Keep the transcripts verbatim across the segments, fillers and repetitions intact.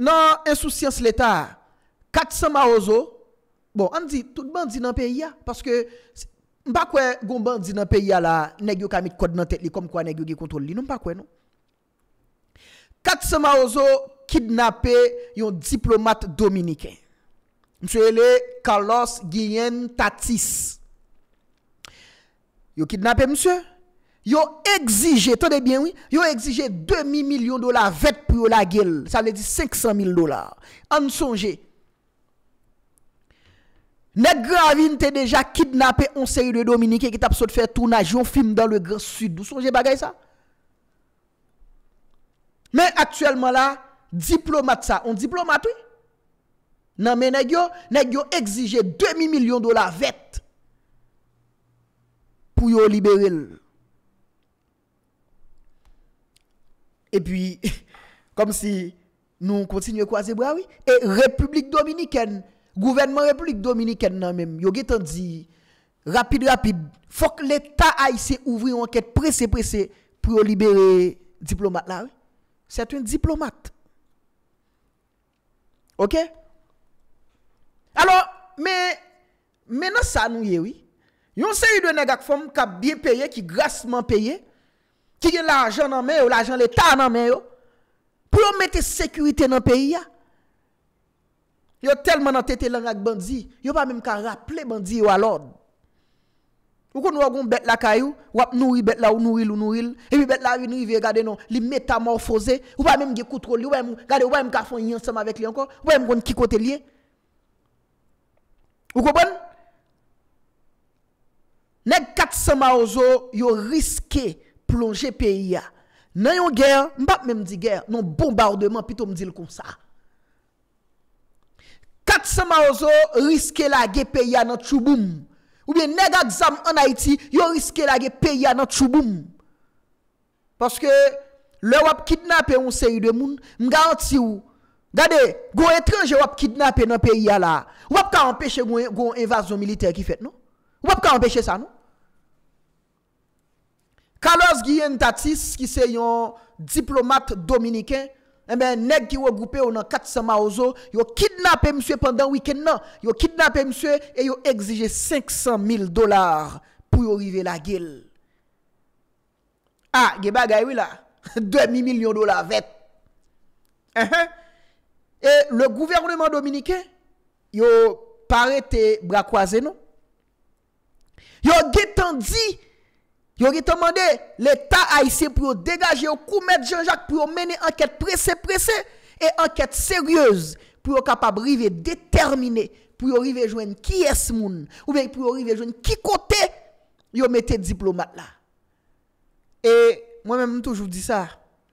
non insouciance l'État, quatre cents maozo, bon, on dit tout bandit dans le pays, parce que, pas quoi, gon bandit dans le pays là, nèg yo ka mit code dans tête li comme quoi nèg yo ki contrôle li, non pas quoi non. quatre cents maozo kidnappé un diplomate dominicain. Monsieur le Carlos Guillen Tatis. Yo kidnappé monsieur. Yo exigé, attendez bien oui, yo exigé deux millions de dollars vet pour la gueule. Ça veut dire cinq cent mille dollars. En songe. Nèg Gravine te déjà kidnappé on série de Dominicains qui t'a saute faire tournage un film dans le Grand Sud. Vous songez bagay ça? Mais actuellement là, diplomate ça, on diplomate oui. Non mais nèg yo, nèg yo exigé deux millions de dollars vet pour yo libérer. Et puis, comme si nous continuons à croiser bras, oui. Et République Dominicaine, gouvernement République Dominicaine, non même, yo getan dit, rapide, rapide, faut que l'État haïtien ouvre une enquête pressée, pressée, pour libérer diplomate là, oui. C'est un diplomate. Ok? Alors, mais, maintenant ça nous y est, oui. Yon série de nèg femme qui bien payé, qui grassement payé, qui a l'argent dans main, l'argent l'État dans main, pour mettre sécurité dans le pays. Yo tellement dans tête lang ak bandi, yo pas même qu'à rappeler bandi à l'ordre. Ou qu'on gon bête la caillou, ou ap nourri bête là ou nourri ou nourri, et puis bête là vinn rive regarder non, li métamorphosé, ou pas même gen contrôle, ou même regarder ou même ka fon yon ensemble avec lui encore, ou même gon ki côté lié. Ou comprenez? Nèg quatre cents maozo yo risqué plonger pays a. Nan yon guerre, m'pa même di guerre, non bombardement plutôt me dit comme ça. quatre cents maozo risqué la guerre pays a dans Chouboum. Ou bien nèg exam en Haïti, yo risqué la guerre pays a dans Chouboum. Parce que le wap kidnapper on série de moun, m'garanti ou. Regardez, gon étranger wap kidnapper dans pays a là. Wap ka empêcher gon invasion militaire qui fait non? Wap ka empêcher ça non? Carlos Guillen Tatis, qui c'est un diplomate dominicain, eh ben, nèg qui regroupé dans quatre cents maozo, yo kidnappé monsieur pendant week-end non, yo kidnappé monsieur et yo exigé cinq cent mille dollars pour yo arriver la gueule. Ah, ge bagay oui là, deux millions de dollars vet. Uh -huh. Et le gouvernement dominicain, yo parete bras croisés non. Yo getan dit Yo ont demandé l'État haïtien pour dégager au Koumet Jean-Jacques pour mener enquête pressée pressée et enquête sérieuse pour être capable de déterminer pour arriver joindre qui est ce moun ou bien pour arriver joindre qui côté yo mettez diplomate là. Et moi même toujours dis ça.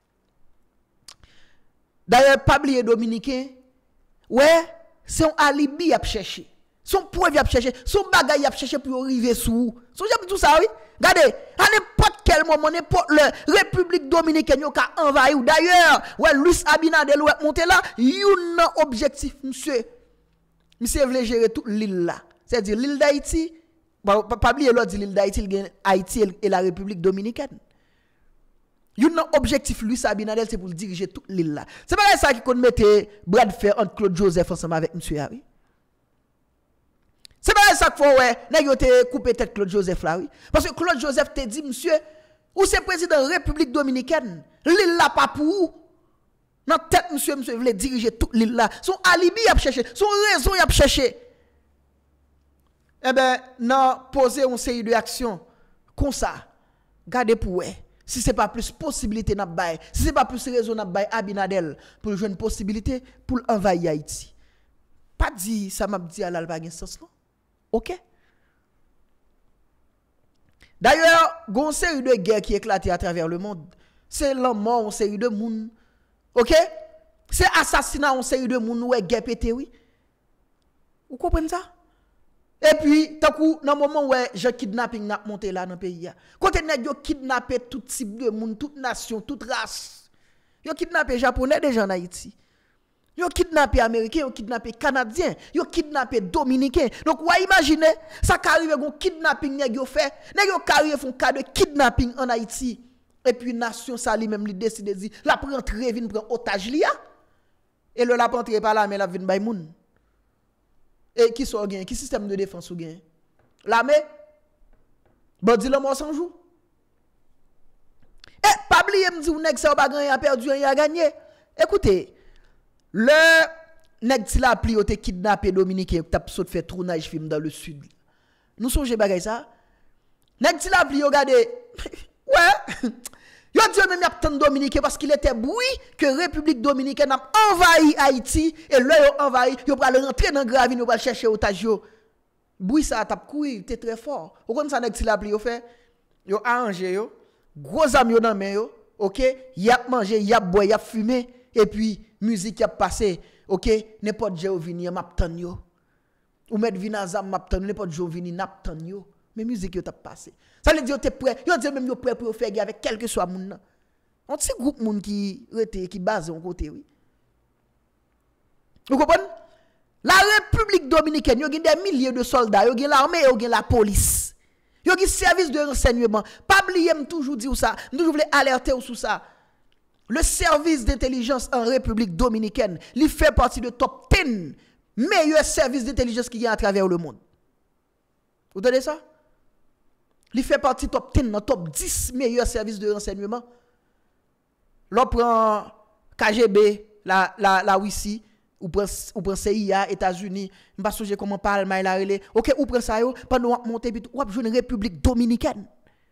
D'ailleurs Pablier dominicain ouais, c'est un alibi à chercher. Son preuve à chercher, son bagage à chercher pour arriver sous. Son jamais tout ça oui. Regardez, à n'importe quel moment, n'importe le République Dominicaine qui a envahi. D'ailleurs, ouais, Luis Abinadel est monté là, il y a un objectif, monsieur. Monsieur veut gérer toute l'île là. C'est-à-dire l'île d'Haïti, pas oublier l'autre l'île d'Haïti, Haïti et la République Dominicaine. Il y a un objectif, Luis Abinadel, c'est pour diriger toute l'île là. C'est pas ça qui compte mettre bras de fer entre Claude Joseph ensemble avec monsieur Harry. C'est pas ça qu'il faut, ouais, nèg yo te coupé tête Claude Joseph là, oui. Parce que Claude Joseph te dit, monsieur, ou c'est président de la République Dominicaine, l'île là pas pour vous. Dans tête, monsieur, monsieur voulait diriger toute l'île là. Son alibi a cherché, son raison a cherché. Eh ben, non, poser une série de actions comme ça. Gardez pour ouais. Si c'est pas plus possibilité n'a bail, si c'est pas plus raison n'a bail Abinadel pour jouer une possibilité pour envahir Haïti. Pas dit ça m'a dit à l'alba gen sens non. OK? D'ailleurs, il y a une série de guerres qui éclatent à travers le monde. C'est la mort, une série de monde. OK? C'est assassinat, une série de monde, ouais, guerre pété, oui. Vous comprenez ça? Et puis, tant que dans le moment où je kidnapping n'a monté là dans le pays, quand on a kidnappé tout type de monde, toute nation, toute race, ils ont kidnappé les Japonais déjà en Haïti. Ils ont kidnappé Américains, ils ont kidnappé Canadiens, ils ont kidnappé Dominicains. Donc, vous imaginez, ça arrive un kidnapping, ils ont fait, ils ont carré un cas de kidnapping en Haïti. Et puis, nation, ça lui-même, lui décide de dire, la prendre vient prendre otage, liya. Et le la rentré par là, mais la vin bay moun. Et qui sont gain? Qui système de défense ou gain? L'armée? Bandi le mort sans jour. Et pas oublier me dire ou nèg ça pas gagné, a perdu, il a gagné. Écoutez, le nèg ti la pli te kidnappé Dominicain, t'a saute fait tournage film dans le sud. Nous songe bagay ça. Nèg ti la pli regardez. Ouais. Yo dit même y a tant Dominicain parce qu'il était bruit que République Dominicaine a envahi Haïti et là yo envahi, yo pral rentrer dans Gravine, yo pral chercher otage yo. Bruit ça t'a courir, t'es très fort. Ou comme ça nèg ti la pli yo fait, yo arrangé yo, gros am yo dans main yo, OK, y a mangé, y a boire, y a fumé et puis musique y a passé, OK, n'importe jeu vini m'a tan yo. Ou mettre vina zam m'a tan, n'importe jeu vini n'a tan yo. Mais musique yo t'a passé. Ça veut dire que tu es prêt. Yo dit même yo prêt pour faire guerre avec quel que soit moun nan. On petit groupe moun qui rete qui base en côté oui. Vous comprenez? La République Dominicaine, yo gen des milliers de soldats, yo gen l'armée, yo gen la police. Yo gen service de renseignement. Pas oublier m toujours dire ça, m toujours voulais alerter sur ça. Le service d'intelligence en République Dominicaine, il fait partie de top dix meilleurs services d'intelligence qui y a à travers le monde. Vous entendez ça? Il fait partie top dix, dans top dix meilleurs services de renseignement. L'on prend K G B, la, la, la Russie, ou prend, ou prend C I A, États-Unis, je ne sais pas comment parle, mais il a relé. Ok, ou prend ça, pendant qu'on monte, ou prend une République Dominicaine.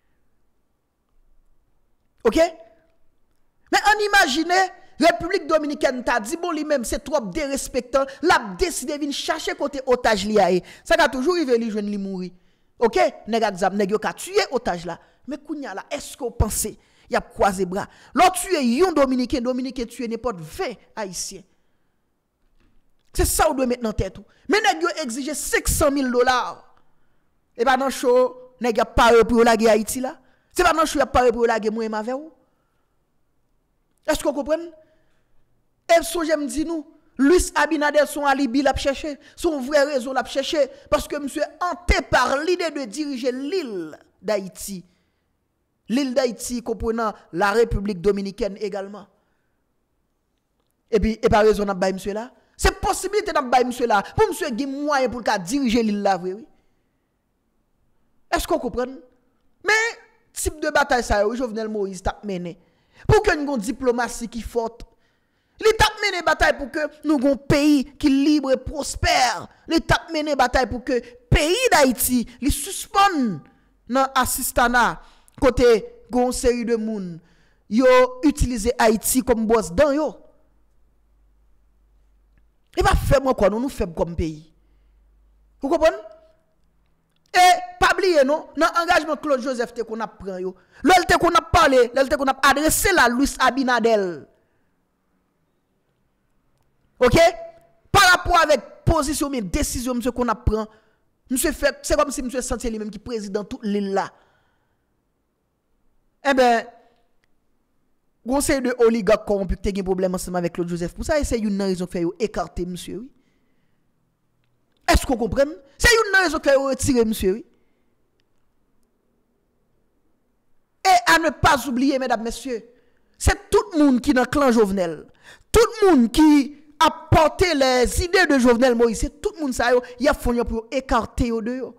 Ok? Mais on imagine, République Dominicaine, t'as dit, bon, lui-même, c'est trop dérespectant, l'a décidé de venir chercher côté otage liaé. Ça a toujours arrivé, lui, jeune li mourir. OK, nèg exam nèg yo ka tuer otage là. Mais kounya là, est-ce que vous pensez y a croisé bras? L'on tuer yon dominicain, dominicain tuer n'importe vingt haïtiens. C'est ça ou doit mettre dans tête. Mais nèg yo exige cinq cent mille dollars. Et pas dans show nèg a paré pour la guerre Haïti là. C'est pas dans show a paré pour la guerre moi et ma ou. Est-ce que vous comprenez? Et so j'aime dit nous Luis Abinader son alibi l'a cherché, son vrai raison l'a cherché parce que monsieur hanté par l'idée de diriger l'île d'Haïti. L'île d'Haïti comprenant la République Dominicaine également. Et puis et par raison n'a pas monsieur là, c'est possibilité n'a pas monsieur là pour monsieur qui moyen pour diriger l'île là vrai oui. Est-ce qu'on comprend? Mais type de bataille ça Jovenel Moïse t'a mené pour que nous une diplomatie qui forte. L'État mené bataille pour que nous ayons un pays qui libre et prospère. L'État mené bataille pour que le pays d'Haïti li suspende dans l'assistanat côté gon série de moun yo utiliser Haïti comme boss dans yo. Et pas faire moi quoi nous nous faible comme pays. Vous comprenez? Et pas oublier non, dans l'engagement Claude Joseph te qu'on a pris yo. L'el qu'on a parlé, l'el qu'on a adressé la Luis Abinader. OK? Par rapport avec position mais décision monsieur qu'on a pris, monsieur fait c'est comme si monsieur senti lui même qui président toute l'île là. Eh ben conseil de oligarque corrompu qui a un problème ensemble avec Claude Joseph. Pour ça c'est une raison fait écarter monsieur oui. Est-ce qu'on comprend? C'est une raison fait retirer monsieur oui. Et à ne pas oublier mesdames messieurs, c'est tout le monde qui dans le clan Jovenel. Tout le monde qui a porté les idées de Jovenel Moïse, c'est tout le monde ça y a fond pour écarter au deux.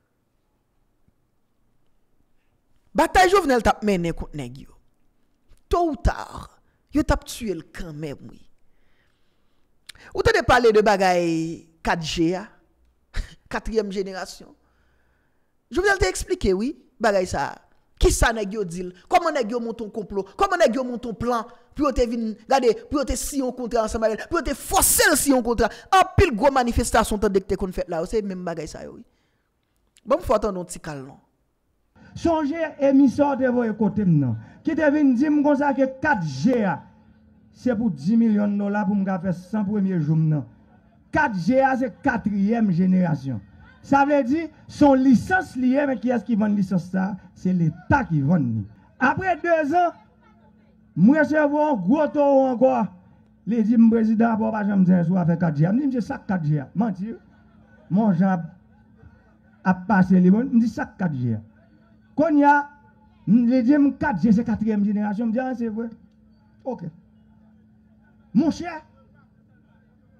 Bataille Jovenel t'a mené contre nèg yo. Tôt ou tard, yo t'a tué le quand même oui. Ou t'as parlé de bagaille quatre G a, quatrième génération. Jovenel t'a expliqué oui, bagaille ça. Qui ça nèg yo dit? Comment nèg yo monte un complot? Comment nèg yo monte un plan? Pour te vinn regardez, pour te si on contrat ensemble avec, pour te forcer si on contrat. En pile gros manifestation tant que te kon fait là, c'est même bagaille ça oui. Bon faut attendre un petit calme. Songez émissaire de vos côté maintenant. Qui te vinn dire comme ça que quatre G c'est pour dix millions de dollars pour me faire cent premiers jours maintenant. quatre G c'est quatrième génération. Ça veut dire son licence liée, mais qui est-ce qui vend licence ça? C'est l'État qui vend. Après deux ans, moi je vois un gros taux encore. Les dit mon président pour pas jamais dire soit avec quatre G. Je dis ça quatre G. Mentir. Mon Jean a passé les bons, me dit ça quatre G. Quand il y a les dit quatre G c'est quatrième génération, me dit ah c'est vrai. OK. Mon cher,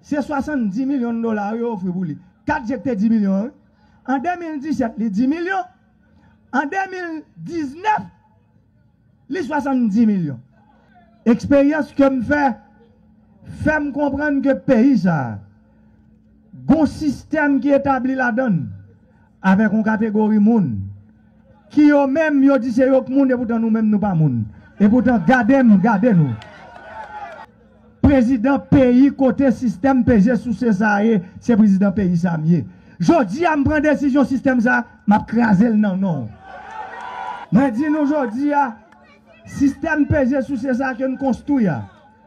c'est soixante-dix millions de dollars yo offre pour lui. quatre j'étais dix millions. En deux mille dix-sept, les dix millions. En deux mille dix-neuf, les soixante-dix millions. Expérience que me fait, fait me comprendre que le pays, ça, un système qui établit la donne, avec une catégorie moun, qui yo même yo dit c'est yo moun, et pourtant nous même nous pas moun. Et pourtant, gardez-nous, gardez-nous. Président pays, côté système P G sous ça, c'est président pays ça mieux. Jodi a me prendre décision système ça, m'a craser le non non. Moi dis nous jodi a système P G sous ça que nous construisons.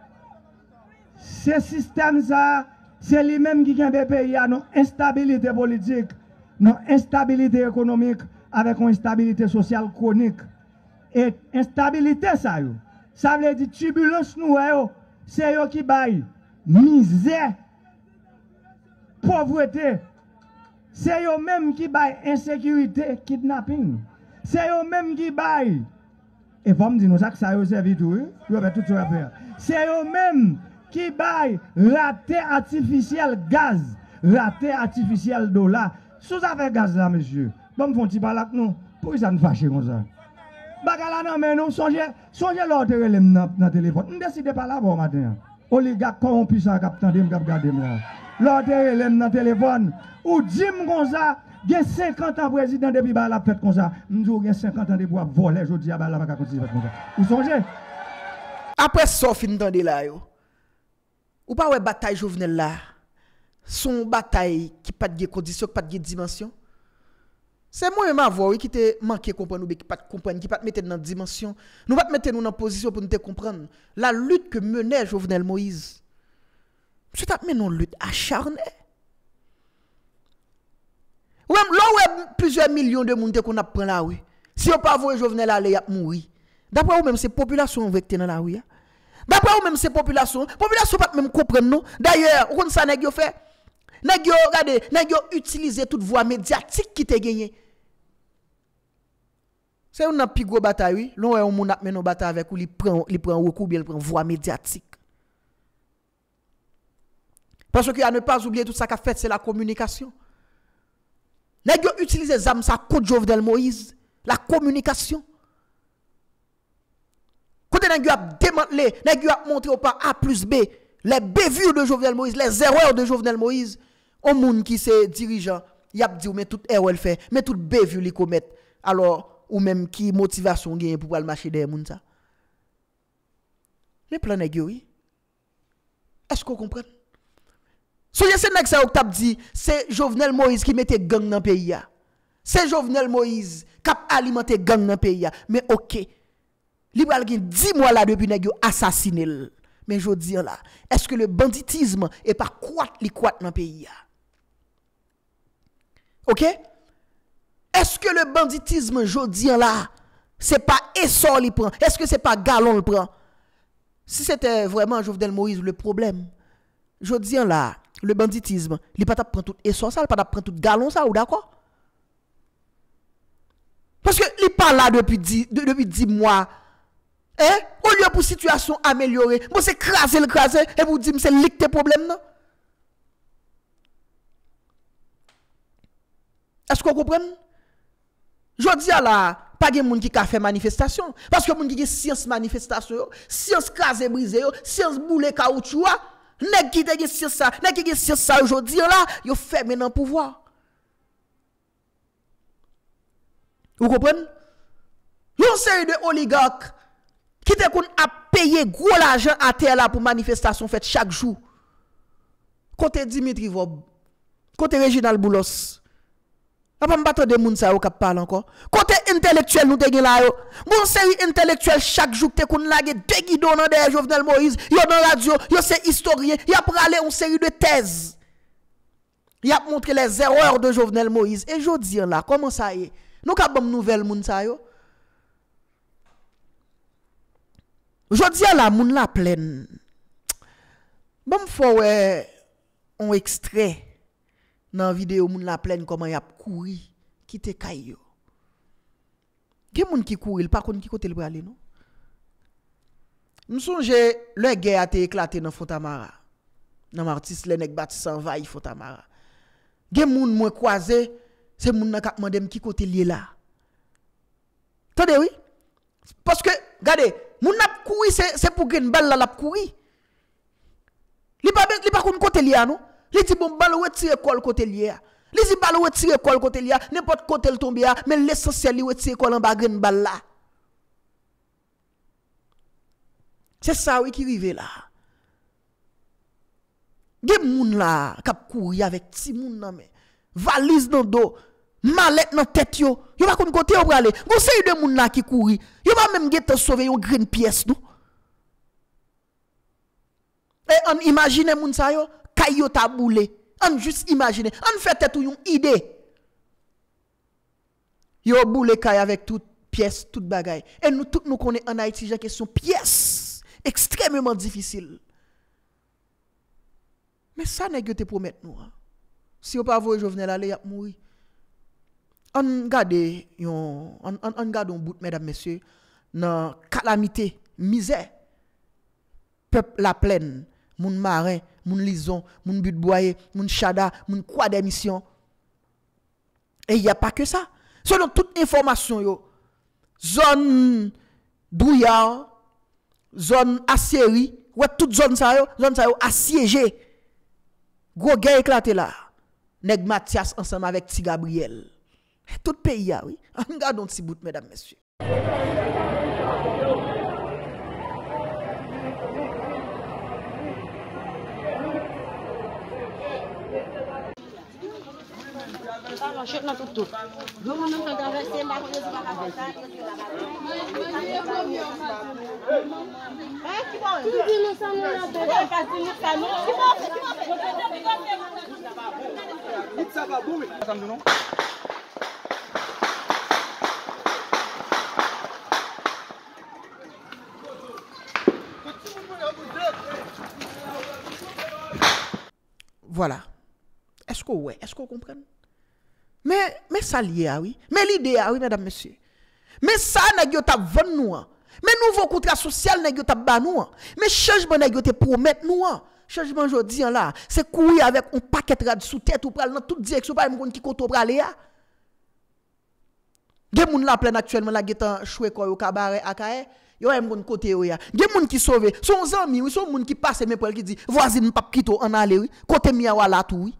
Ce système ça, c'est lui-même qui a des pays à non instabilité politique, non instabilité économique avec une instabilité sociale chronique. Et instabilité ça yo, ça veut dire turbulence nous yo, c'est yo qui bail misère, pauvreté. C'est eux même qui baillent insécurité, kidnapping. C'est eux même qui baillent. Et vous me dites, nous, ça que ça a servi tout, vous avez tout ça à faire. C'est eux même qui baillent raté artificiel gaz, raté artificiel dollar. Sous avec gaz là, monsieur. Bon, font petit balak nous. Pourquoi ça nous fâche comme ça? Bagala non, mais nous, songez, songez l'autre dans le téléphone. Nous décidons pas là, bon matin. Oligarque corrompu, ça, cap tendé, cap gardé là. L'autre dans le téléphone. Ou dit-moi comme ça, il y a cinquante ans président depuis bah la fête comme ça. M'dou il y a cinquante ans de bois voler, je dis ah bah la va continuer comme ça. Vous songez? Après ça fin d'année là yo. Ou pas ouais bataille Jovenel là. Son bataille qui pas de condition, qui pas de dimension. C'est moi même avoir qui te manqué comprendre ou qui pas comprendre, qui pas mettre dans dimension. Nous pas mettre nous dans position pour nous te comprendre. La lutte que menait Jovenel Moïse. Je t'a mené une lutte acharnée. Ou même là où plusieurs millions de monde qu'on a pris là oui. Si on pas voir Jovenel aller y a mourir. D'après vous même c'est population vectée dans la rue. D'après vous même c'est population, population pas même comprendre nous. D'ailleurs, on ça nèg yo fait. Nèg yo regardez, nèg yo utiliser toute voie médiatique qui te gagné. C'est une plus gros bataille oui. Là on moun a mené bataille avec ou il prend il prend recours bien il prend voie médiatique. Parce que à ne pas oublier tout ça qu'a fait c'est la communication. Nèg yo utiliser zam ça contre Jovenel Moïse, la communication. Côté nèg yo a démantelé, nèg yo a montré au pas A plus B, les bévues de Jovenel Moïse, les erreurs de Jovenel Moïse, au monde qui c'est dirigeant, y a dit mais toute erreur elle fait, mais toute bévue li commet. Alors ou même qui motivation gagne pour aller marcher derrière moun ça. Les plans nèg yo oui. Est-ce qu'on comprend? Soyez c'est nèg ça t'a dit, c'est Jovenel Moïse qui mettait gang dans pays a. C'est Jovenel Moïse qui a alimenté gang dans pays a. Mais OK. Li pral gen dix mois là depuis nèg yo assassiné. Mais je dis là, est-ce que le banditisme est pas croître li croître dans pays a? OK? Est-ce que le banditisme je dis là, c'est pas essor li prend? Est-ce que c'est pas galon le prend? Si c'était vraiment Jovenel Moïse le problème, je dis là, le banditisme, il pas prendre tout essor ça, il pas prendre tout galon ça ou d'accord? Parce que il pas là depuis dix depuis dix mois. Hein? Au lieu pour situation améliorer, bon c'est craser le craser et vous dire c'est lick tes problèmes non? Est-ce qu'on comprend? Je dis là, pas de monde qui a fait manifestation parce que monde qui a science manifestation, science craser briser, science boule caoutchouc, nèg qui te science ça, nèg qui science ça aujourd'hui là, yo fait maintenant pouvoir. Vous comprenez? Yon série de oligarques qui te kon a payé gros l'argent à terre là pour manifestation faite chaque jour. Côté Dimitri Vob, côté Reginald Boulos. A pas m'battre de moun sa yo k'ap parle encore. Côté intellectuel nous te gen là yo. Bon série intellectuel chaque jour te kon lage deux guidons dans derrière Jovenel Moïse, yo dans radio, yo c'est historien, y a parlé une série de thèses. Y a montré les erreurs de Jovenel Moïse et je dis là comment ça y est. Nous ka bon nouvelle moun sa yo. Je dis là moun la pleine. Bon faut ouais un extrait dans vidéo moun la pleine comment y a couru quitter kay yo. Gen moun qui couru pas konn qui côté le aller non. Me songe le guerre a été éclaté dans Fontamara. Nan Martis les nèg bâti sans va il faut Tamara. Gen moun moi croisé, c'est moun nan k'ap mandem qui côté lié là. Tendez oui? Parce que regardez, moun n'a couri c'est c'est pour gen balle là l'a couri. Li pas li pas kon côté lié non? Li dit bon balle retire col côté lié. Li dit balle retire col côté lié, n'importe côté le tomber mais l'essentiel li retire col en bas gen balle là. C'est ça oui qui rive là. Gen moun là k'ap courir avec ti moun nan mais valise dans dos, mallette dans tête yo. Yo pas kon côté yo prale. Gon sey de moun là qui courir. Yo pas même gete sauver yon green pièce non. Et on imagine moun sa yo kay yo ta boule. On juste imagine, on fait tête yon idée. Yo boule kay avec toute pièce, toute bagaille. Et nous tous nous connaissons en Haïti j'ai question pièce extrêmement difficile. Mais ça n'est que te promettre nous. Hein. Si on pas voyer Jovenel aller y a mourir. On garde yon on on garde un bout mesdames messieurs dans calamité, misère. Peuple la plaine, moun marin, moun lison, moun but boyer, moun chada, moun quoi d'émission. Et il y a pas que ça. Selon toute information yo, zone Douillard, zone Assieri, ouais toute zone ça yo, zone ça yo assiégé. Gros guerre éclaté là. Nèg Mathias ensemble avec Ti Gabriel. Tout pays a oui. On regarde un petit bout mesdames messieurs. Chute dans tout tout. Je m'en ai traversé ma rue de la Bataille. Eh, qui va? Tu dis nous sommes là dedans. Continue ça non. Qui va? Qui va? Ça va boumer. Ça me non. Voilà. Est-ce que ouais, est-ce qu'on comprend? Mais, mais ça lié, oui. Mais l'idée, oui, mesdames, messieurs. Mais ça, n'a pas ta vendre nous. Mais nouveau contrat social, n'a pas ta nous. Mais changement, n'a pas promettre nous. Changement aujourd'hui, là, c'est courir avec un paquet de sous tête ou pral dans toute direction, pas même qui koto pralé. Des moun la pleine actuellement, la getan choué quoi au cabaret à Kaé. Yo aime bon côté yo ya. Des moun qui sauve, son amis, oui, son moun qui passe mais pour qui dit voisine pas kito en aller oui. Côté mia wala tout oui.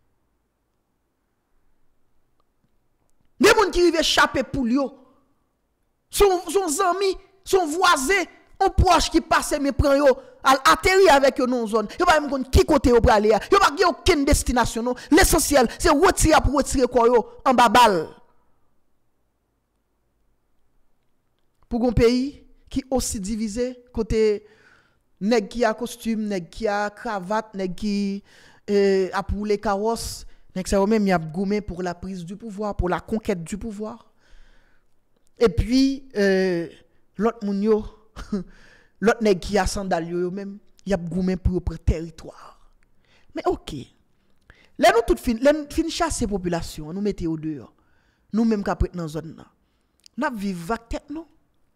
Des moun qui rive échapper pour yo. Son son ami, son voisin, un proche qui passe mais prend yo, al atterri avec yo non zone. Yo pas même kon qui côté yo pour aller. Yo pas gen aucune destination non. L'essentiel c'est retirer pour retirer quoi yo en babal. Pour un pays qui aussi divisé côté nèg qui a costume, nèg qui a cravate, nèg qui euh, a pour les carrosses, nèg ça même y a goumé pour la prise du pouvoir, pour la conquête du pouvoir. Et puis euh, l'autre moun yo l'autre nèg qui a sandal yo même, y a goumé pour le territoire. Mais OK. Là nous tout fin, là fin chasser population, nous mettez au dehors. Nous même qu'après dans zone là. N'a vivre avec tête non.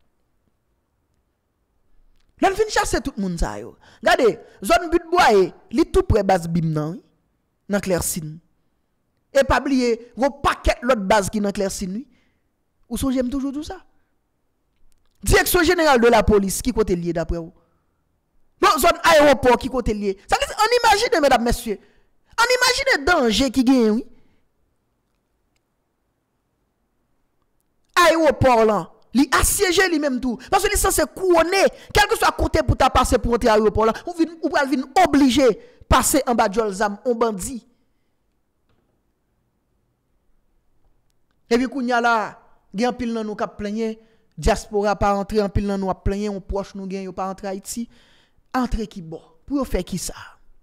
Là, on vient chasser tout le monde. Regardez, zone but boye, li tout près base bim nan, dans Claircine. Et pas oublier, vos paquet l'autre base qui dans Claircine. Ou so j'aime toujours tout ça. Direction générale de la police, qui côté lié d'après vous? Non, zone aéroport, qui côté lié? Ça veut dire, on imagine, mesdames, messieurs, on imagine le danger qui gagne, oui. Aéroport là. Li assiégé lui même tout parce que li censé couronner quel que soit côté pour ta passer pour entrer à l'aéroport là ou vinn ou pral vinn obligé passer en bas de zam on bandit et puis kounya là gen pile nan nou k'ap plaigner diaspora pas entrer en pile nan nou a plaigner on proche nou gen yo pas entrer Haïti entrer qui bon pour faire qui ça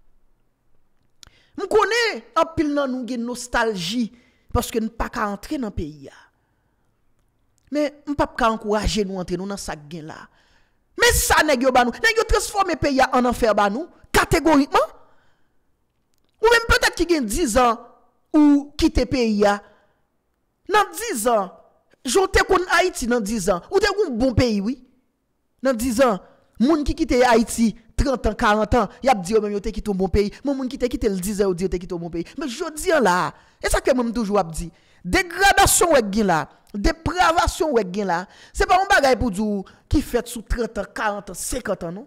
m connais en pile nan nou gen nostalgie parce que n pas ka entrer dans pays. Mais on ne peut pas encourager nous entrer dans ça gain là. Mais ça nèg yo ba nous, nèg yo transformer pays en enfer ba nous catégoriquement. Ou même peut-être qui gagne dix ans ou quitter pays dans dix ans, jonte kon Haïti dans dix ans, ou te un bon pays oui. Dans dix ans, moun qui quitte Haïti trente ans, quarante ans, y a dit même yo te quitté un bon pays. Mon moun qui te quitté le dix ans, yo te quitté un bon pays. Mais je dis là, et ça que moi toujours a dit, dégradation ouais gen là, dépravation ouais gen là, c'est pas un bagay pour dire qui fait sous trente ans, quarante ans, cinquante ans non.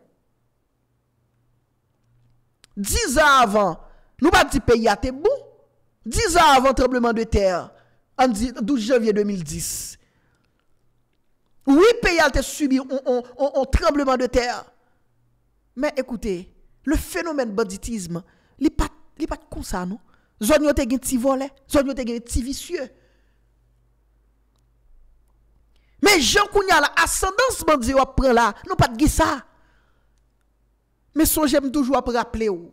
dix ans avant, nous pas dit pays a été bon. dix ans avant tremblement de terre, en douze janvier deux mille dix. Oui, pays a été subi un tremblement de terre. Mais écoutez, le phénomène banditisme, il pas il pas comme ça non. Zone yo te gen ti volé, zone yo te gen ti vicieux. Mais Jean Kounya la ascendance bandi yo prend là, nous pas de ça. Mais son j'aime toujours à rappeler ou.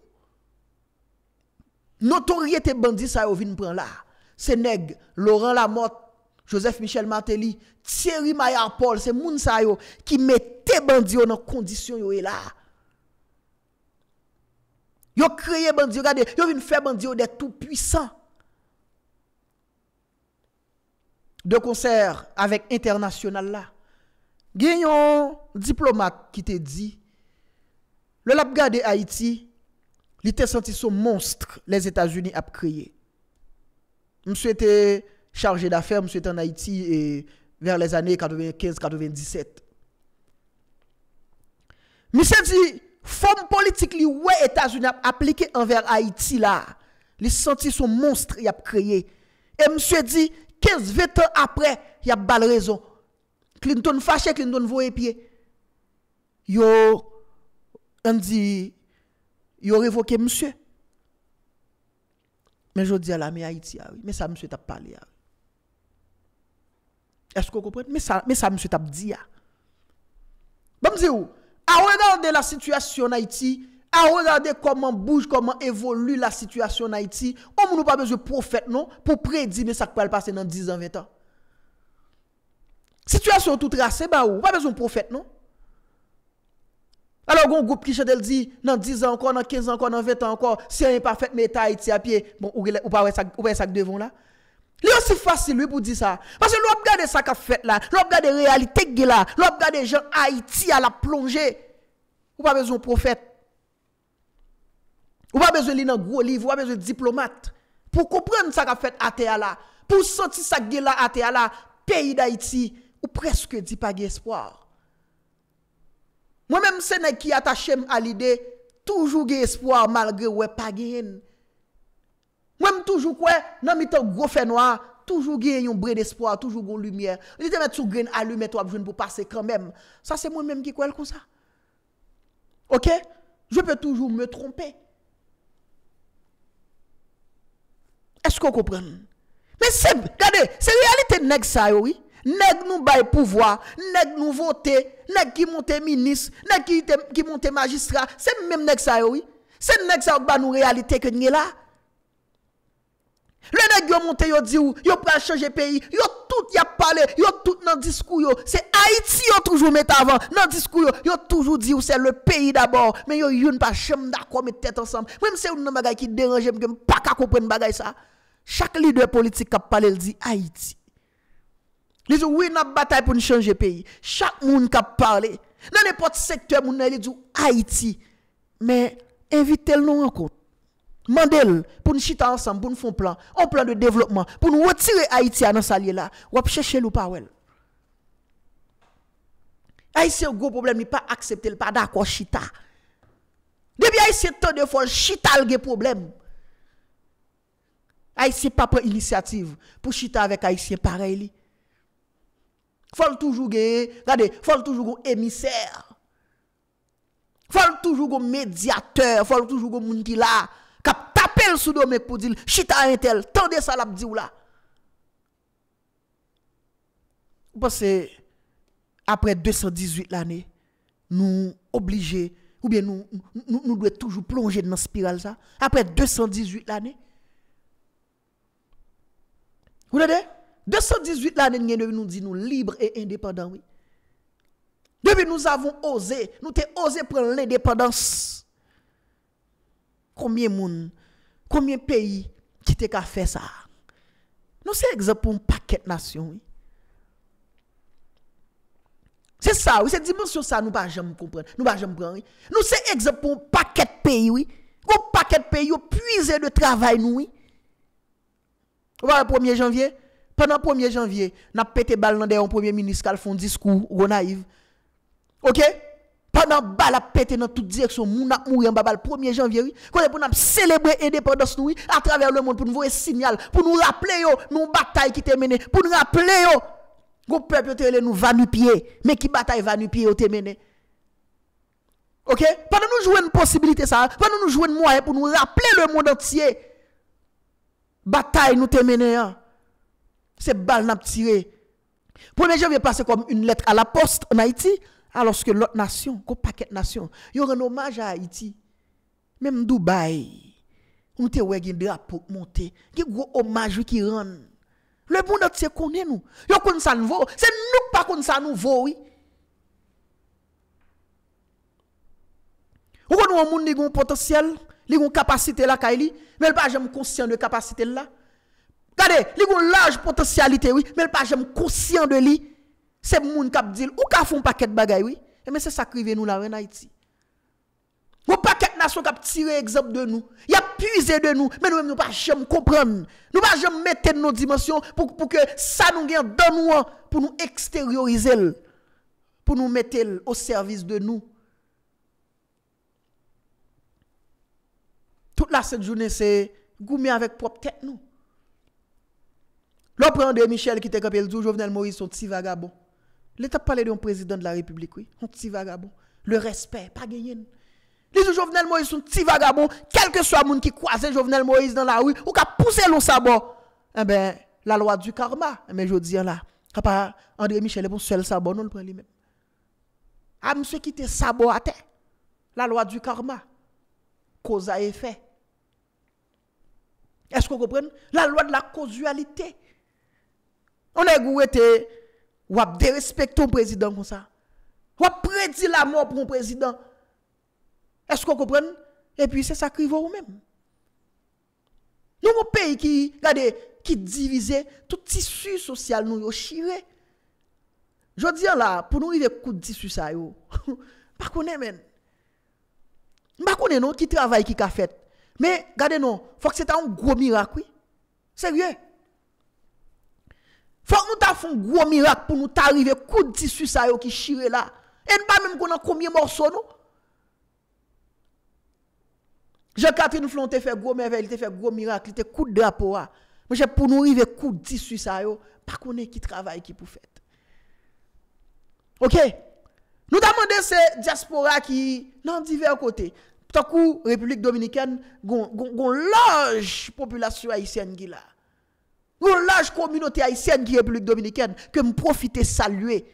Notoriété bandit ça yo vinn prend là. C'est nèg Laurent Lamotte, Joseph Michel Martelly, Thierry Maillard Paul, c'est moun sa yo qui mettait bandi yo dans condition yo là. Yo créé bandi, regardez, yo vinn faire bandi yo des tout puissants. De concert avec international là. Genyon diplomate qui te dit le l'a regardé Haïti, il était senti son monstre les États-Unis a créé. Monsieur était chargé d'affaires, monsieur était en Haïti et vers les années quatre-vingt-quinze quatre-vingt-dix-sept. Monsieur dit forme politique li ouais États-Unis a appliqué envers Haïti là, il senti son monstre il a créé. Et monsieur dit quinze vingt ans après, il y a bal raison. Clinton fâché, Clinton voye pied. Yo on dit yo révoqué monsieur. Mais je dis à la mais Haïti oui, mais ça monsieur t'a parlé. Est-ce que vous comprenez? Mais ça mais ça monsieur t'a dit. Bon me où à regarder la situation en Haïti, à regarder comment bouge, comment évolue la situation en Haïti, on n'a pas besoin de prophète non pour prédire mais ça peut passer dans dix ans, vingt ans. Situation tout tracée bah ou pas besoin de prophète non. Alors un groupe qui chante elle dit dans dix ans encore, dans quinze ans encore, dans vingt ans encore, si rien pas fait mais Haïti à pied, bon ou ou pas ça ou pas ça devant là. Il est aussi facile lui pour dire ça parce que l'on regarde ça qu'a fait là, l'on regarde réalité qui là, l'on regarde gens Haïti à la plongée. Ou pas besoin de prophète. Ou pas besoin de lire un gros livre, ou pas besoin de diplomate. Pour comprendre ça qu'a fait à terre là, pour sentir ça qui là à terre là, pays d'Haïti, ou presque dit pas d'espoir. Moi-même, c'est nèg qui attaché à l'idée, toujours espoir malgré ouais pas gain. Moi-même toujours quoi, dans mi temps gros fait noir, toujours gain un brin d'espoir, toujours gon lumière. Il te mettre sous grain allumé toi besoin pour passer quand même. Ça c'est moi-même qui crois comme ça. OK? Je peux toujours me tromper. Est-ce que vous comprenez? Mais c'est, regardez, c'est réalité nèg ça yo, oui. Nèg nous bail pouvoir, nèg nous voter, nèg qui monte ministre, nèg qui qui monte magistrat, c'est même nèg ça yo, oui. C'est nèg ça ba nous réalité que nous là. Le nèg yo monte yo dit ou, yo pas changer pays, yo tout y a parlé, yo tout dans discours yo, c'est Haïti yo toujours met avant, dans discours yo, yo toujours dit ou c'est le pays d'abord, mais yo youn pas chambre d'accord mettre tête ensemble. Même c'est un bagay qui dérange me pas ka comprendre bagay ça. Chaque leader politique qui parle il dit Haïti. Il dit oui, n'a bataille pour changer le pays. Chaque monde qui parle dans n'importe secteur moun il dit Haïti. Mais invitez-le nous encore. Mandel pour nous chita ensemble pour nous faire un plan, un plan de développement pour nous retirer Haïti dans sa là. Ou chercher le pas wel. Haïti un gros problème, il pas accepter, il pas d'accord chita. Depuis Haïti tant de fois chita le problème. Haïti pas prendre initiative pour chita avec Haïtien pareil. Faut toujours gagner, regardez, faut toujours un émissaire. Faut toujours un médiateur, faut toujours un monde qui là, qui taper sous le mec pour dire chita un tel, tendez ça la dit ou là. Parce que après deux cent dix-huit l'année, nous obligés ou bien nous nous, nous devons toujours plonger dans la spirale ça. Après deux cent dix-huit l'année. Vous voyez? deux cent dix-huit l'année nous dit nous libres et indépendants oui. Depuis nous avons osé, nous avons osé prendre l'indépendance. Combien de monde, combien de pays qui t'ont fait ça? Nous c'est exemple pour un paquet de nations oui. C'est ça, oui, cette dimension ça nous pas jamais comprendre. Nous pas jamais prendre. Nous c'est exemple pour un paquet de pays oui. Un paquet de pays puisé de travail nous oui. Voilà premier janvier, pendant premier janvier, n'a pété balle dans un premier ministre qui font discours ou naïf. OK? Pendant balle a pété dans toute direction, moun a mouri en babal premier janvier oui. Quand pour nous célébrer l'indépendance nous oui, à travers le monde pour nous voir un signal, pour nous rappeler yo, nous bataille qui te mené, pour nous rappeler yo le peuple te nous va nu pied, mais qui bataille va nu pied te mené. OK? Pendant nous jouer une possibilité ça, pendant nous jouer un moyen pour nous rappeler le monde entier. Bataille nous te mené hein. C'est balle n'a tiré. premier janvier passé comme une lettre à la poste en Haïti, alors que l'autre nation, qu'on paquet de nations, il y a un hommage à Haïti. Même Dubaï, on te ouais un drapeau monté, il y a un gros hommage qui rend. Le monde entier connaît nous. Yo connaît ça nouveau. C'est nous pas connaît ça nouveau oui. Ou connaît un monde qui a un potentiel, qui a une capacité là kaili, mais il pas jamais conscient de capacité là. Regardez, il a une large potentialité oui, mais il pas jamais conscient de lui. C'est monde qui dit ou ka font paquet de bagaille oui. Mais c'est ça qui rive nous là en Haïti. Mon paquet de nations qui a tiré exemple de nous. Il a puisé de nous. Mais nous ne pas jamais comprendre. Nous ne pas jamais mettre nos dimensions pour, pour que ça nous gagne dans nous, pour nous extérioriser, pour nous mettre au service de nous. Toute la cette journée, c'est goumer avec propre tête nous. L'on prend de Michel qui était capé le jour, Jovenel Moïse, son petit vagabond. L'État parlé d'un président de la République, oui, un petit vagabond. Le respect, pas gagné. Les Jovenel Moïse sont petits vagabonds, quel que soit le monde qui croise Jovenel Moïse dans la rue, ou qui a poussé l'on sabot. Eh bien, la loi du karma, mais je dis là, papa André Michel est pour seul sabot, non le prend lui-même. Ah, monsieur qui te sabot à terre. La loi du karma. Cause à effet. Est-ce que vous comprenez? La loi de la causalité. On a goué ou a dérespecté un président comme ça. Ou a prédit la mort pour un président. Est-ce que vous comprenez? Et puis c'est ça qui va vous-même. Nous, un pays qui, regardez, qui divise, tout tissu social nous, chiré. Je dis là, pour nous, il y a coup de tissu ça, yo. Pas connaître, men. Pas connaître, non, qui travaille, qui a fait. Mais, regardez, non, faut que c'est un gros miracle, oui. Sérieux. Faut que nous t'affaire un gros miracle pour nous t'arriver, coup de tissu ça, yo, qui chiré là. Et nous pas même qu'on a combien de morceaux, non? Jean-Catherine Flon te fait gros merveille, te fait gros miracle, te coup de drapeau. Mais pour nous arriver coup de tissu ça yo, pas connaît qui travaille qui pour faire. OK. Nous demandons ces diaspora qui dans divers côtés. Tant que République dominicaine gon gon large population haïtienne qui là. Gon large communauté haïtienne qui République dominicaine que me profiter saluer.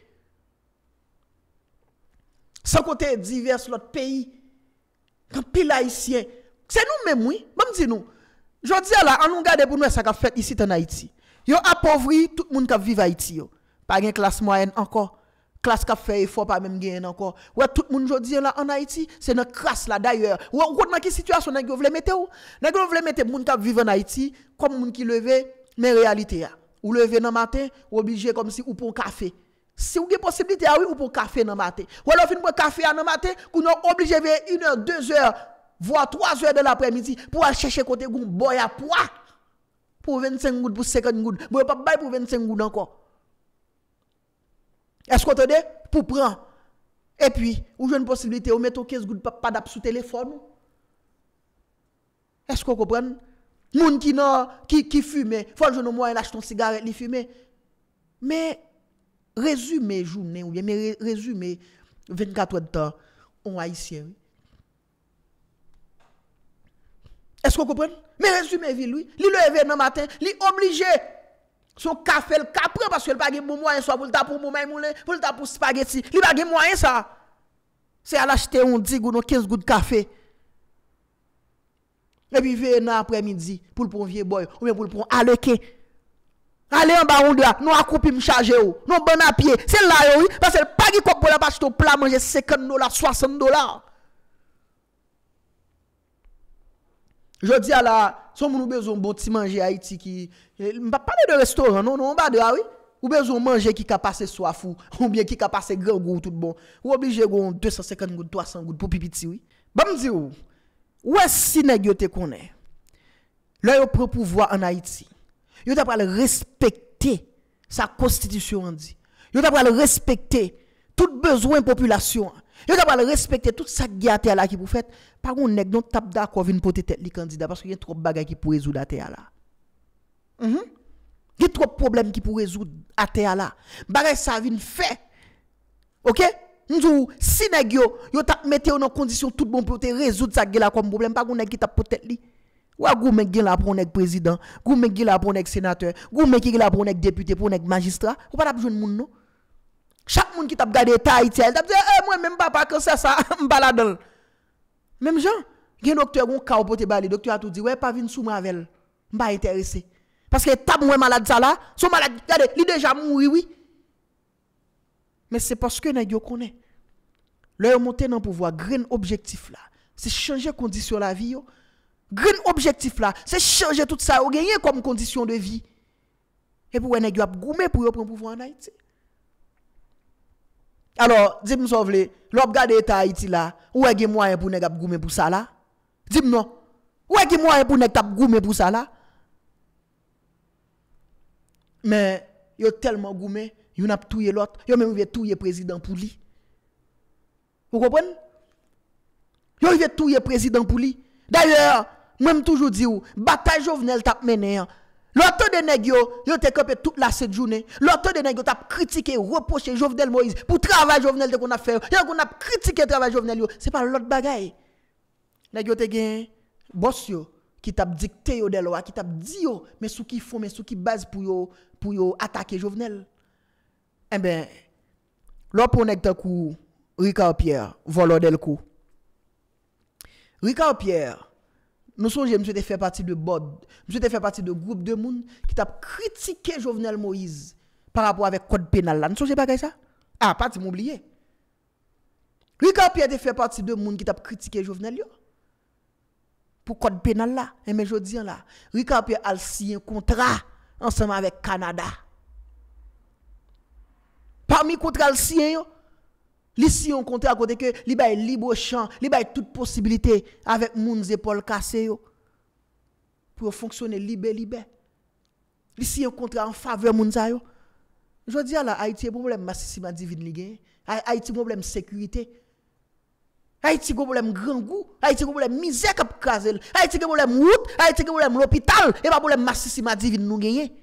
Sans compter divers autres pays. Quand pile haïtien c'est nous-mêmes, oui. Même si nous. Je dis là, on nous regarde pour nous ça qu'a fait ici en Haïti. Yo appauvri tout le monde qui vit en Haïti. Yo. Pas une classe moyenne encore. Classe qui fait effort, pas même gagner encore. Ouais, tout le monde aujourd'hui là en Haïti, c'est notre classe là d'ailleurs. Ouais, on dans quelle situation vous voulez mettre où? Vous voulez mettre les gens qui vivent en Haïti comme les gens qui levent, mais réalité. Ou lever dans le matin, ou obligé comme si ou pour un café. Si vous avez possibilité, oui, ou pour un café dans le matin. Ou alors, vous avez un café dans le matin, vous êtes obligé de faire une heure, deux heures. Voire trois heures de l'après-midi pour aller chercher côté goun boy à poids pour vingt-cinq gouttes pour cinquante gouttes. Boy pas bail pour vingt-cinq gouttes encore. Est-ce que vous entendez? Pour prendre. Et puis, vous avez une possibilité, vous mettez quinze gouttes pas d'app sous téléphone. Est-ce que vous comprenez? Moun qui non qui qui fume, faut le jour moyen acheter une cigarette, li fumer. Mais résumé journée ou bien mais résumé vingt-quatre heures de temps on haïtien. Est-ce que vous comprenez? Mais résumé, lui, il levé dans le matin, il est obligé. Son café, le capre, parce qu'il n'a pas de moyen, soit pour le taper pour moulin, pour le taper pour spaghetti. Il n'a pas de moyen, ça. C'est à l'acheter un dix ou quinze gouttes de café. Et puis, il vient dans l'après-midi pour le prendre vieux boy, ou bien pour le prendre à l'équé. Allez en bas, on doit, nous accroupir, nous charger, nous bon à pied. C'est là, oui, parce que le pas de pour la bâche, au plat, manger cinquante dollars, soixante dollars. Je dis à la, si on a besoin de bon petit manger à Haïti qui. Je ne vais pas parler de restaurant, non, non, on va de oui. ou besoin manger qui ka passer soif ou bien qui ka passer grand goût tout bon. Ou obligé gon deux cent cinquante gouttes, trois cents gouttes pour pipiti oui. Ba me dire ou ouais si nèg yo te connaît. Là yo prend pouvoir en Haïti. Yo t'a pas respecter sa constitution en dit. Yo t'a pas respecter tout besoin population. Yo t'a pas respecter tout ça qui là qui pour fait pas gon nèg non tape d'accord vinn porter tête li candidat parce que y a trop bagay qui pour résoudre à terre là. Mhm. Il y a trop de problèmes qui pour résoudre à terre là. Bagay ça vient fait. OK? Nous si nèg yo yo t'a metté en condition tout bon pour te résoudre ça là comme problème pas gon nèg qui t'a pour tête li. Ou a gou mèg là pour nèg président, gou mèg là pour nèg sénateur, gou mèg là pour nèg député, pour nèg magistrat, ou pas t'a besoin moun non. Chaque monde qui t'a regardé ta Haïti, elle t'a dit eh moi même papa quand c'est ça m'baladel. Même Jean, gen docteur gon ka pour te bali, docteur a tout dit ouais pas vinn sous mavel. M'pa intéressé. Parce que t'as moi malade ça là, son malade, regardez, il déjà mouri oui. Mais c'est parce que nèg yo connaît. Leur monter dans pouvoir, grand objectif là, c'est changer condition la vie yo. Grand objectif là, c'est changer tout ça, ou gagner comme condition de vie. Et pour nèg yo ap goumé pour yo prendre pouvoir en Haïti. Alors, dis-moi ça vle, l'op gade état Haïti là, ou est gen moyen pour nèg ap goumé pour ça là? Dis-moi non. Ou est gen moyen pour nèg ap goumé pour ça là? Mais yo tellement goumé, yo n'a touyer l'autre, yo même veut touyer président pour lui. Vous comprenez? Yo veut touyer président pour lui. D'ailleurs, moi me toujours dit ou bataille Jovenel t'a mené. L'autre de nèg yo, yo te campé toute la cette journée. L'autre de nèg yo t'a critiqué, reproché Jovenel Moïse pour travail Jovenel qu'on a fait. Yo qu'on a critiqué travail Jovenel yo, c'est pas l'autre bagaille. Nèg yo te gen boss yo qui t'a dicté yo des lois, qui t'a dit yo mais sous qui font mais sous qui base pour yo pour yo attaquer Jovenel. Eh ben l'autre pour nèg ta kou Ricard Pierre, voleur Delco. Ricard Pierre, nous songe monsieur te fait partie de board, monsieur te fait partie de groupe de monde qui t'a critiqué Jovenel Moïse par rapport avec code pénal là. Nous songe pas ça? Ah, pas m'oublier. Ricard Pierre te fait partie de monde qui t'a critiqué Jovenel yo. Pour code pénal là, et mais jodi là, Ricard Pierre a signé un contrat ensemble avec Canada. Parmi contrat le signé yo, li si on contrat côté que li bay libre champ, li bay toute possibilité avec moun épaules cassées yo pour fonctionner libre libre. Li si on contrat en faveur moun sa yo. Je dis là Haïti problème massissima divine li gen. Haïti problème sécurité. Haïti problème grand goût, Haïti problème misère k'ap krasel. Haïti problème route, Haïti problème l'hôpital et pas problème massissima divine nous gagner.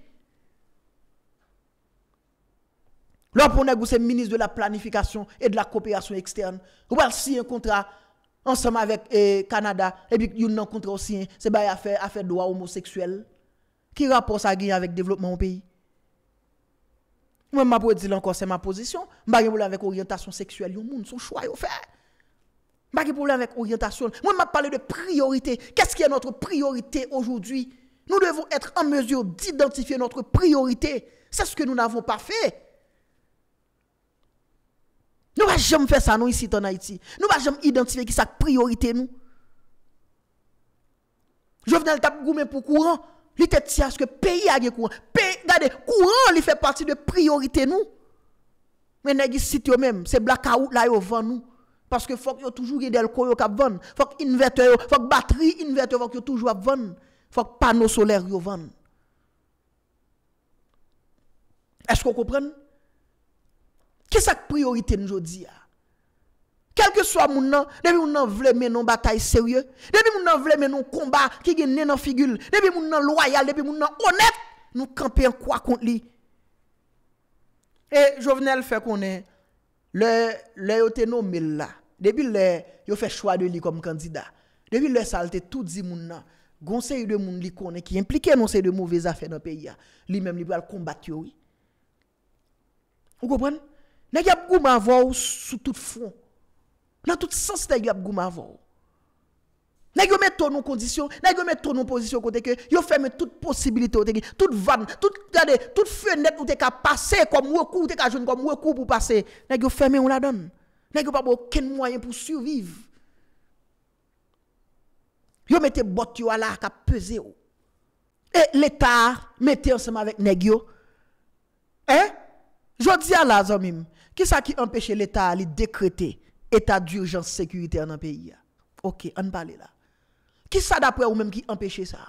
Là, pour nous, c'est ministre de la planification et de la coopération externe. Vous allez signer un contrat ensemble avec le eh, Canada. Et puis, il y a un contrat aussi, c'est bien affaire, affaire droit homosexuel. Qui rapport ça avec le développement au pays? Moi, je peux dire encore, c'est ma position. Je n'ai pas de problème avec l'orientation sexuelle. Il y a son choix, il fait. Je n'ai pas de problème avec l'orientation. Moi, je parle de priorité. Qu'est-ce qui est notre priorité aujourd'hui? Nous devons être en mesure d'identifier notre priorité. C'est ce que nous n'avons pas fait. Nous ne pouvons jamais faire ça nous ici en Haïti. Nous ne pouvons jamais identifier qui sa priorité nous. Jovenel t'a goumé pour courant. Il était si à ce que pays a courant. Regardez, courant il fait partie de priorité nous. Mais nèg site yo même, c'est blackout là yo vend nous parce que faut que toujours gade le koyo k'ap vendre. Faut que inverteur, faut que batterie inverteur faut que toujours ap vendre. Faut que panneau solaire yo vendre. Est-ce qu'on comprend? Qui sa priorité nous aujourd'hui? Quel que soit mon nom, depuis mon nom vle men non bataille sérieux, depuis mon nom vle men non combat qui gagne dans figure, depuis mon nom loyal, depuis mon nom honnête, nous camper en quoi contre lui. Et Jovenel fait qu'on est le le yote nommé là. Depuis le yo fait choix de lui comme candidat. Depuis le salte tout dit mon nan, conseil de moun li connaît qui impliqué non c'est de mauvaises affaires dans pays lui même li va combattre oui. Vous comprenez? Nèg y a gouma avoir sous tout front. Dans tout sens nèg y a gouma avoir. Nèg yo met ton en condition, nèg yo met ton en position côté que yo ferme toute possibilité toute vanne, toute regardez, toute fenêtre où t'es ka passer comme recours, t'es ka joindre comme recours pour passer. Nèg yo ferme on la donne. Nèg yo pas aucun moyen pour survivre. Yo mette bot yo là ka peser. Et l'état mette ensemble avec nèg yo Hein? Je dis à la zamim, qui ça qui empêche l'État de décréter état d'urgence sécuritaire dans le pays? OK, on parle là. Qui ça d'après ou même qui empêche ça?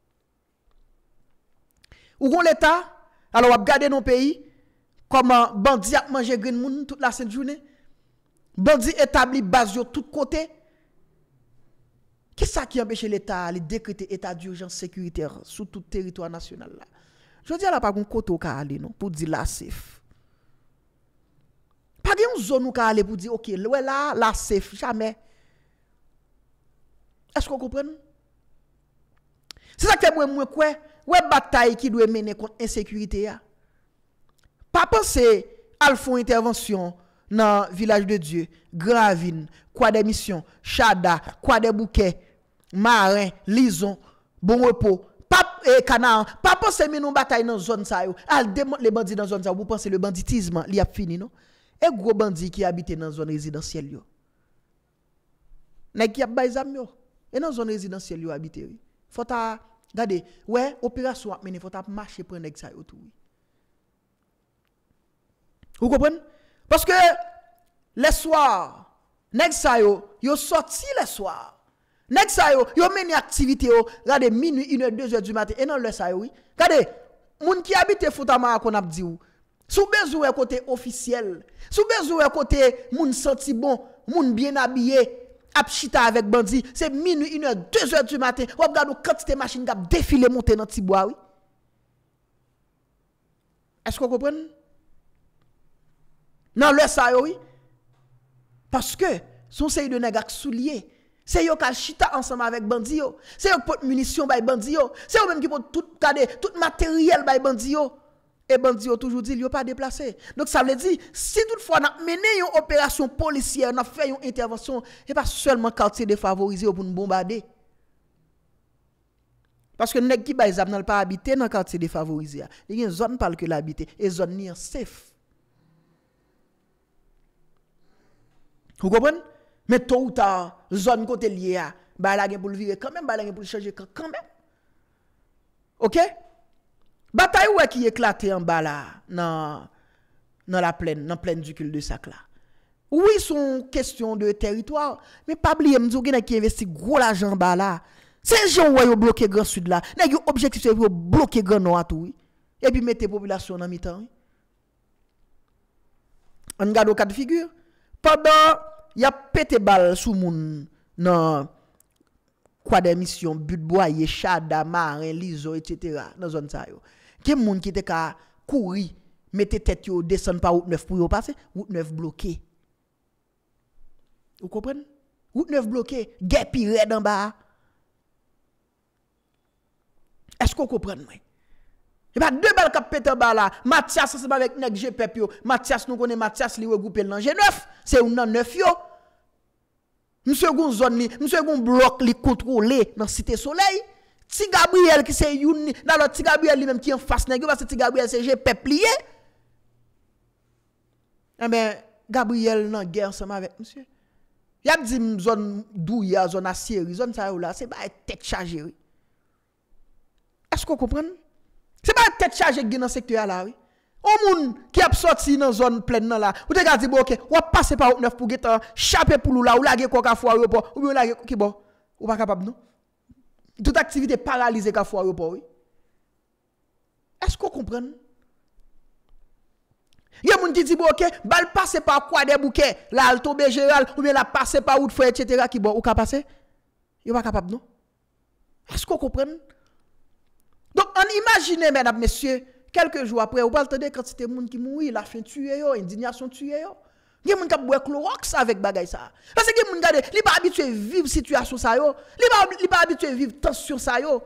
Ou gon l'État, alors on regarder nos pays, comment bandit a mangé green moun toute la sainte journée. Bandit établi base de tous côtés. Qui ça qui empêche l'État de décréter état d'urgence sécuritaire sur tout le territoire national là? Je dis là pas gon côté au aller non pour dire la safe. Pas une zone où aller pour dire OK, là la safe jamais. Est-ce qu'on comprend? C'est ça que moi moi quoi, ouais bataille qui doit mener contre insécurité ya. Pas penser à faire intervention dans village de Dieu, Gravine, quoi des missions, Chada, quoi des bouquets, Marin, Lison, Bon Repos, pas et Canaan, pas penser mener une bataille dans zone ça yo. Al démonte les bandits dans zone ça, vous pensez le banditisme li a fini non? Et gros bandits qui habitent dans zone résidentielle yo. Nèg qui a bay zam yo. Et dans zone résidentielle yo habiter oui. Faut ta regardez, ouais, opération a mené, faut ta marcher pour nèg ça yo tout. Vous comprenez? Parce que les soirs, nèg sa yo, yo sorti les soirs. Nèg sa yo, yo mené activité yo, regardez minuit, une heure, deux heures du matin et non le sa yo oui. Regardez, moun qui habite Foutama qu'on a dit ou. Sous besoin côté officiel, sous besoin côté moun senti bon, moun bien habillé. Ap chita avec bandi, c'est minuit, une heure, deux heures du matin, ou regarde quantité de machines qui défilé monter dans petit bois oui. Est-ce que vous comprenez? Non, le ça oui. Parce que son série de nèg soulier, c'est yo qui chita ensemble avec bandi yo, c'est yo qui porte munitions bay bandi yo, c'est yo même qui porte tout cadé, tout matériel bay bandi yo. Et bandi ont toujours dit, ils n'ont pas déplacé. Donc ça veut dire, si toutefois on a mené une opération policière, on a fait une intervention, et pas seulement quartier défavorisé pour nous bombarder. Parce que les gens qui n'ont pas habité dans le quartier défavorisé, il y a une zone par laquelle habiter, et zone ni safe. Vous comprenez? Mais tôt ou tard, zone côté lié, bah la pour le virer quand même, bah la pour le changer quand même. OK? Bataille ouais qui éclaté en bas là dans dans la plaine dans plaine du cul de sac là. Oui, son question de territoire, mais pas oublier m'dou gen qui investi gros l'argent en bas là. C'est gens ouais yo bloquer grand sud là. Nèg yo objectif c'est pour bloquer grand nord tout oui. Et puis mettre population dans mi-temps. On regarde au cas de figure pendant y a pété balle sous moun dans quoi des missions but boyer Chada Marin Liso et cetera dans zone ça yo. Qui moun qui te ka courir mettez tête yo descendre par route neuf pour yo passer route neuf bloqué. Vous comprenez? Route neuf bloqué, guerre pire en bas. Est-ce que vous comprenez moi? Et pas deux balles qui pété en bas là, Mathias c'est avec nèg G P P yo. Mathias nous connaît Mathias li regrouper dans G neuf, c'est un dans neuf yo. Monsieur gon zone li, monsieur gon bloc li contrôler dans Cité Soleil. Ti Gabriel qui c'est une dans l'autre Ti Gabriel lui-même qui en face nèg parce que Ti Gabriel c'est G P P lié. Eh ben Gabriel nan guerre ensemble avec monsieur. Y a dit zone douya, zone aciérie, zone ça là, c'est pas tête chargée. Est-ce que vous comprenez? C'est pas tête chargée qui dans secteur là oui. Au moun qui a sorti dans zone pleine là, ou te gadi bon OK, ou passer par neuf pour getan chaper pour là ou laguer quoi ka fou aéroport ou bien laguer qui bon, ou pas capable non? Toute activité paralysée ka fou aéroport oui. Est-ce que vous comprenez? Il y a moun qui dit bon OK, bal passer par quoi des bouquets, là al tomber général ou bien la passer par route frère et cetera qui bon ou ka passer? Yo pas capable non? Est-ce que vous comprenez? Donc on imagine mesdames messieurs, quelques jours après ou pas le temps de quantité de monde qui mourir, la fin tuer yo, indignation tuer yo. Il y a moun qui boire Clorox avec bagay ça. Parce que moun gade, li pas habitué vivre situation ça yo, li pas li pas habitué vivre tension ça yo.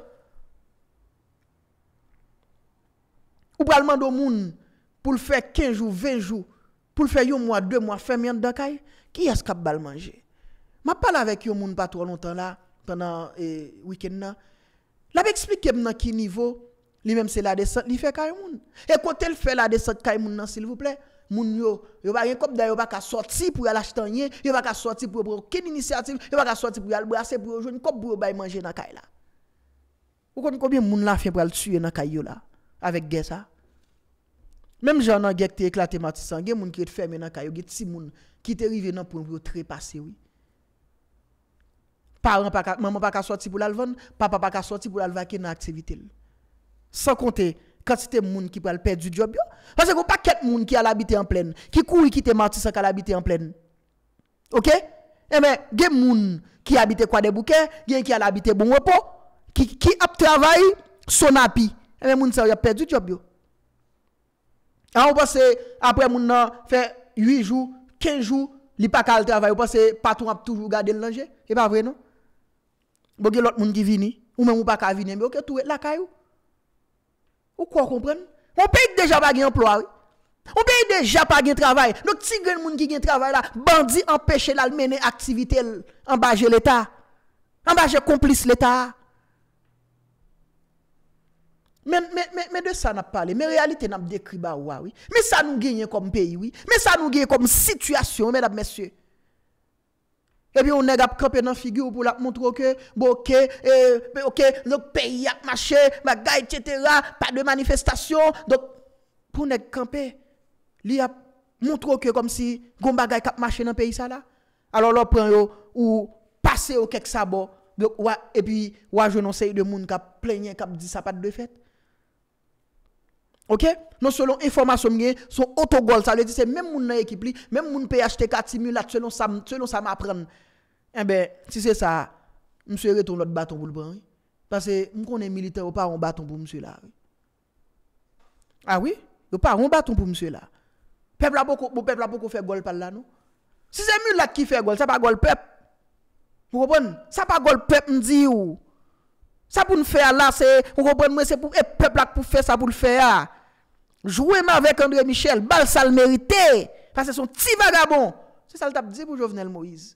Ou pral mande moun pour le faire quinze jours, vingt jours, pour le faire un mois, deux mois, faire mien dans kay, qui est-ce qui va manger? M'a parlé avec yon moun pas trop longtemps là pendant eh, week-end là. La expliquer dans qui niveau lui même c'est la descente, il fait kay moun. Et quand elle fait la descente kay moun s'il vous plaît, moun yo, yo pas rien comme d'ailleurs pas sortir pour aller acheter rien, yo pas sortir pour prendre aucune initiative, yo pas sortir pour aller brasser pour joindre comme pour bay manger dans kay là. Vous connaissez combien moun la fait pour le tuer dans kay yo là avec guerre ça? Même j'en ai qui éclaté Matissan, il y a des gens qui sont fermés dans le cas, il y a des petits gens qui sont arrivés dans le point pour trépasser, oui. Parents pas maman pas sorti pour la vendre, papa pas sorti pour la vaquer dans activité. Sans compter quantité de monde qui peut perdre du job. Parce que pas quatre monde qui a l'habité en pleine, qui court quitter Matissan qui a l'habité en pleine. OK? Eh ben, il y a des gens qui habitent quoi des bouquets, il y a qui a l'habité bon repos, qui qui a travaillé son api. Eh ben moun ça a perdu job yo. Ah on pense après moun nan fait huit jours, quinze jours, li pas ka travail, on pense patron a toujours garder le danger. C'est pas vrai non? Bon gen l'autre moun qui vini, ou même ou pas ka vini, mais OK tout la kayou. Ou quoi comprendre? On paye déjà pas gen emploi. Oui? On paye déjà pas gen travail. Donc si gen moun qui gen travail là, bandi empêche la mener activité en bas l'état. En bas complice l'état. Mais, mais, mais, mais de ça n'a pas parlé. Mais réalité n'a pas décrit bah oui. Mais ça nous gagne comme pays oui. Mais ça nous gagne comme situation mesdames messieurs. Et puis on est campé dans figure pour la montrer que bon OK euh, OK le pays a marché, bagaille et cetera, pas de manifestation. Donc pour nous camper, il a montré que comme si gon bagaille a marché dans pays ça là. Alors là prend yo ou passer au quelque sabot et puis wa je non sais de monde qui plaigner qui dit ça pas de fait. OK? Non selon information m'gain son autogol ça veut dire c'est même moun dans équipe li, même moun paye acheter quatre simulateur selon ça selon ça m'apprendre. Eh ben si c'est ça, monsieur retourne l'autre bâton pour le prendre. Parce que me connais militaire ou pas un bâton pour monsieur là. Ah oui? Ou pas un bâton pour monsieur là. Peuple a beaucoup peuple a beaucoup fait gol par là non. Si c'est mule là qui fait gol, ça pas gol peuple. Vous comprenez? Ça pas gol peuple m'di ou. Ça pour nous faire là c'est vous comprenez moi c'est pour et peuple là pour faire ça pour le faire. Jouer avec André Michel, bal ça le mérité parce que son petit vagabond. C'est ça le t'a dit pour Jovenel Moïse.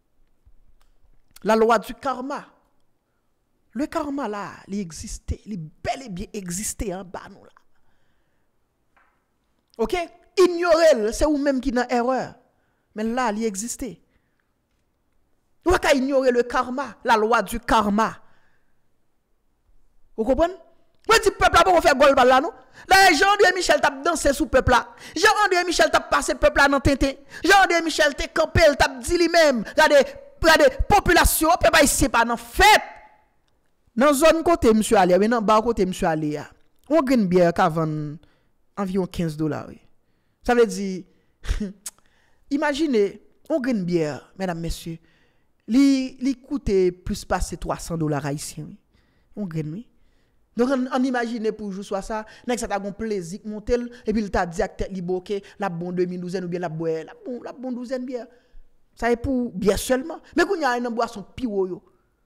La loi du karma. Le karma là, il existait, il bel et bien existait en bas nous là. OK? Ignorer, c'est vous même qui dans erreur. Mais là, il existait. Vous pouvez ignorer le karma, la loi du karma. Vous comprenez? Vous dites peuple là pour faire gol là non? Là Jean-André Michel t'a dansé sous peuple là. Jean-André Michel t'a passé peuple là dans tintin. Jean-André Michel t'a campé, t'a dit lui-même, regardez, regardez population peuple ici pas dans fête. Dans zone côté monsieur aller, mais dans bas côté monsieur aller. On gagne bière qui vend environ quinze dollars. Ça veut dire imaginez, on gagne bière mesdames messieurs. Li li coûte plus passer trois cents dollars haïtiens. On gagne oui. Donc on, on imagine pour jouer soit ça, nek ça t'a gon plaisir monter et puis il t'a dit acte liboké la bon deux mille douze ou bien la boire la bon la bon douzaine bière. Ça est pour bière seulement. Mais qu'on y a une boisson piro yo.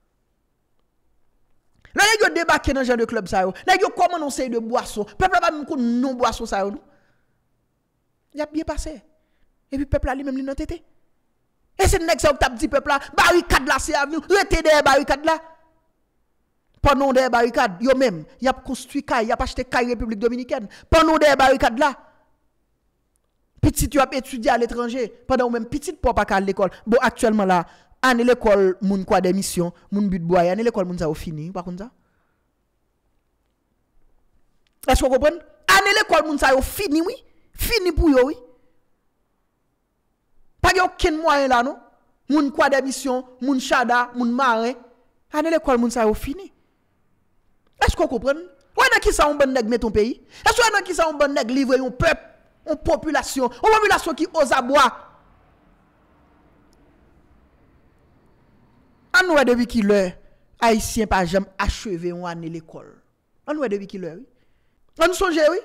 Là yo débarquer dans genre de club ça yo. Là yo comment on sait de boisson. Peuple pas même non boisson ça yo. Il a bien passé. Et puis peuple là lui-même li nan tété. Et c'est nek ça t'a dit peuple là barricade là c'est avenue, rete des barricade là. Pendant des barricades, yo même, y a construit caille, y a acheté caille République Dominicaine. Pendant des barricades là, petit tu as étudié à l'étranger, pendant même petit pour pas à l'école. Bon actuellement là, année l'école moun quoi des missions, moun but boy, année l'école moun ça fini, pas comme ça. Est-ce que vous comprenez? Année l'école moun ça fini oui, fini pour yo oui. Pas y aucun moyen là non. Moun quoi des missions, moun chada, moun marin, année l'école moun ça fini. Est-ce que vous comprenez? Ou est-ce qui ça un bon nèg met ton pays? Est-ce que qui ça un bon nèg livrer un peuple, une population, une population qui ose à boire? On nous depuis qu'il l'heure haïtien pas jamais achevé une année l'école. On nous depuis qu'il l'heure oui. On nous songe oui.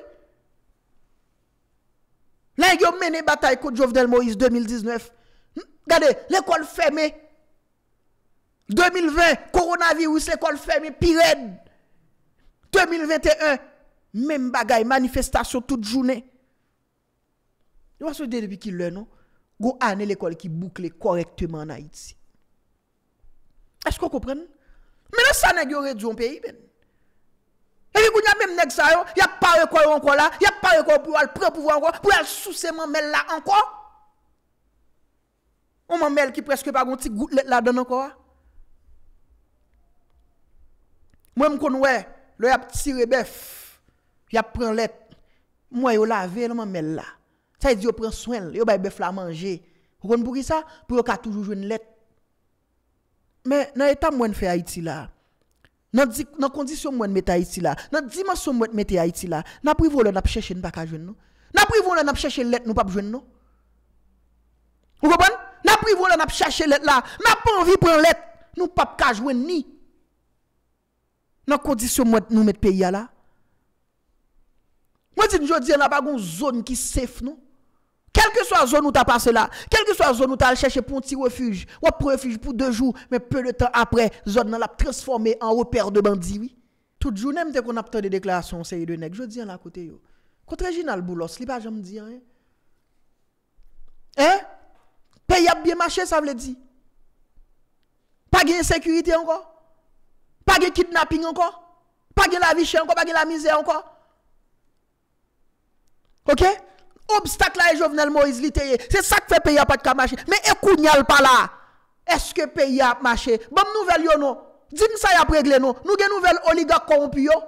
Là yo mené bataille contre Jovenel Moïse deux mille dix-neuf. Regardez, l'école fermée. deux mille vingt, coronavirus, l'école fermée, pire. deux mille vingt et un, même bagaille, manifestation toute journée. Vous voyez depuis qu'il le non? Go année l'école qui boucle correctement en Haïti. Est-ce que vous comprenez? Mais là, ça n'a pas réduit un pays. Ben. Et puis, il y a même nèg ça, il y a pas de encore là, il y a pas de pour aller prendre pouvoir encore, pour aller sous ces mamelles là encore. On mamelle qui presque pas un petit gouttelette là-dedans encore. Moi, je connais, le y a tiré bœuf, il a pris lettre, Moi yo laver le mamel là. Ça veut dire yo prend soin, yo bay bœuf la manger. Vous comprenez pour qui ça? Pour yo ka toujours jouer une lettre. Mais dans l'état moi fait Haïti là. Dans dans condition moi mettre Haïti là, dans dimension moi mettre Haïti là, n'a pris voler n'a chercher pas ka joindre nous. N'a pris voler n'a chercher lettre nous pas joindre nous. Vous comprenez? N'a pris voler n'a chercher lettre là, n'a pas envie prendre lettre, nous pas ka joindre ni. Dans condition moi nous mettre pays là. Moi dis je dis on n'a pas une zone qui safe non. Quelle que soit la zone où tu as passé là, quelle que soit la zone où tu as cherché pour un petit refuge, ou pour refuge pour deux jours, mais peu de temps après, zone l'a transformé en repère de bandits, oui. Toute journée, dès qu'on a des déclarations, c'est de nègres, je dis à côté yo. Contre Reginald Boulos, il pas jamais dire hein. Hein? Pays a bien marché, ça veut dire. Pas de sécurité encore. Pas de kidnapping encore. Pas de la vie chère encore, pas de la misère encore. OK? Obstacle là et Jovenel Moïse littéraire. C'est ça qui fait pays a pas de marcher. Mais écoute pas là. Est-ce que pays a marché? Bon nouvelle yo non. Dis-moi ça y a réglé non. Nous gen nouvelle oligarque corrompu yo.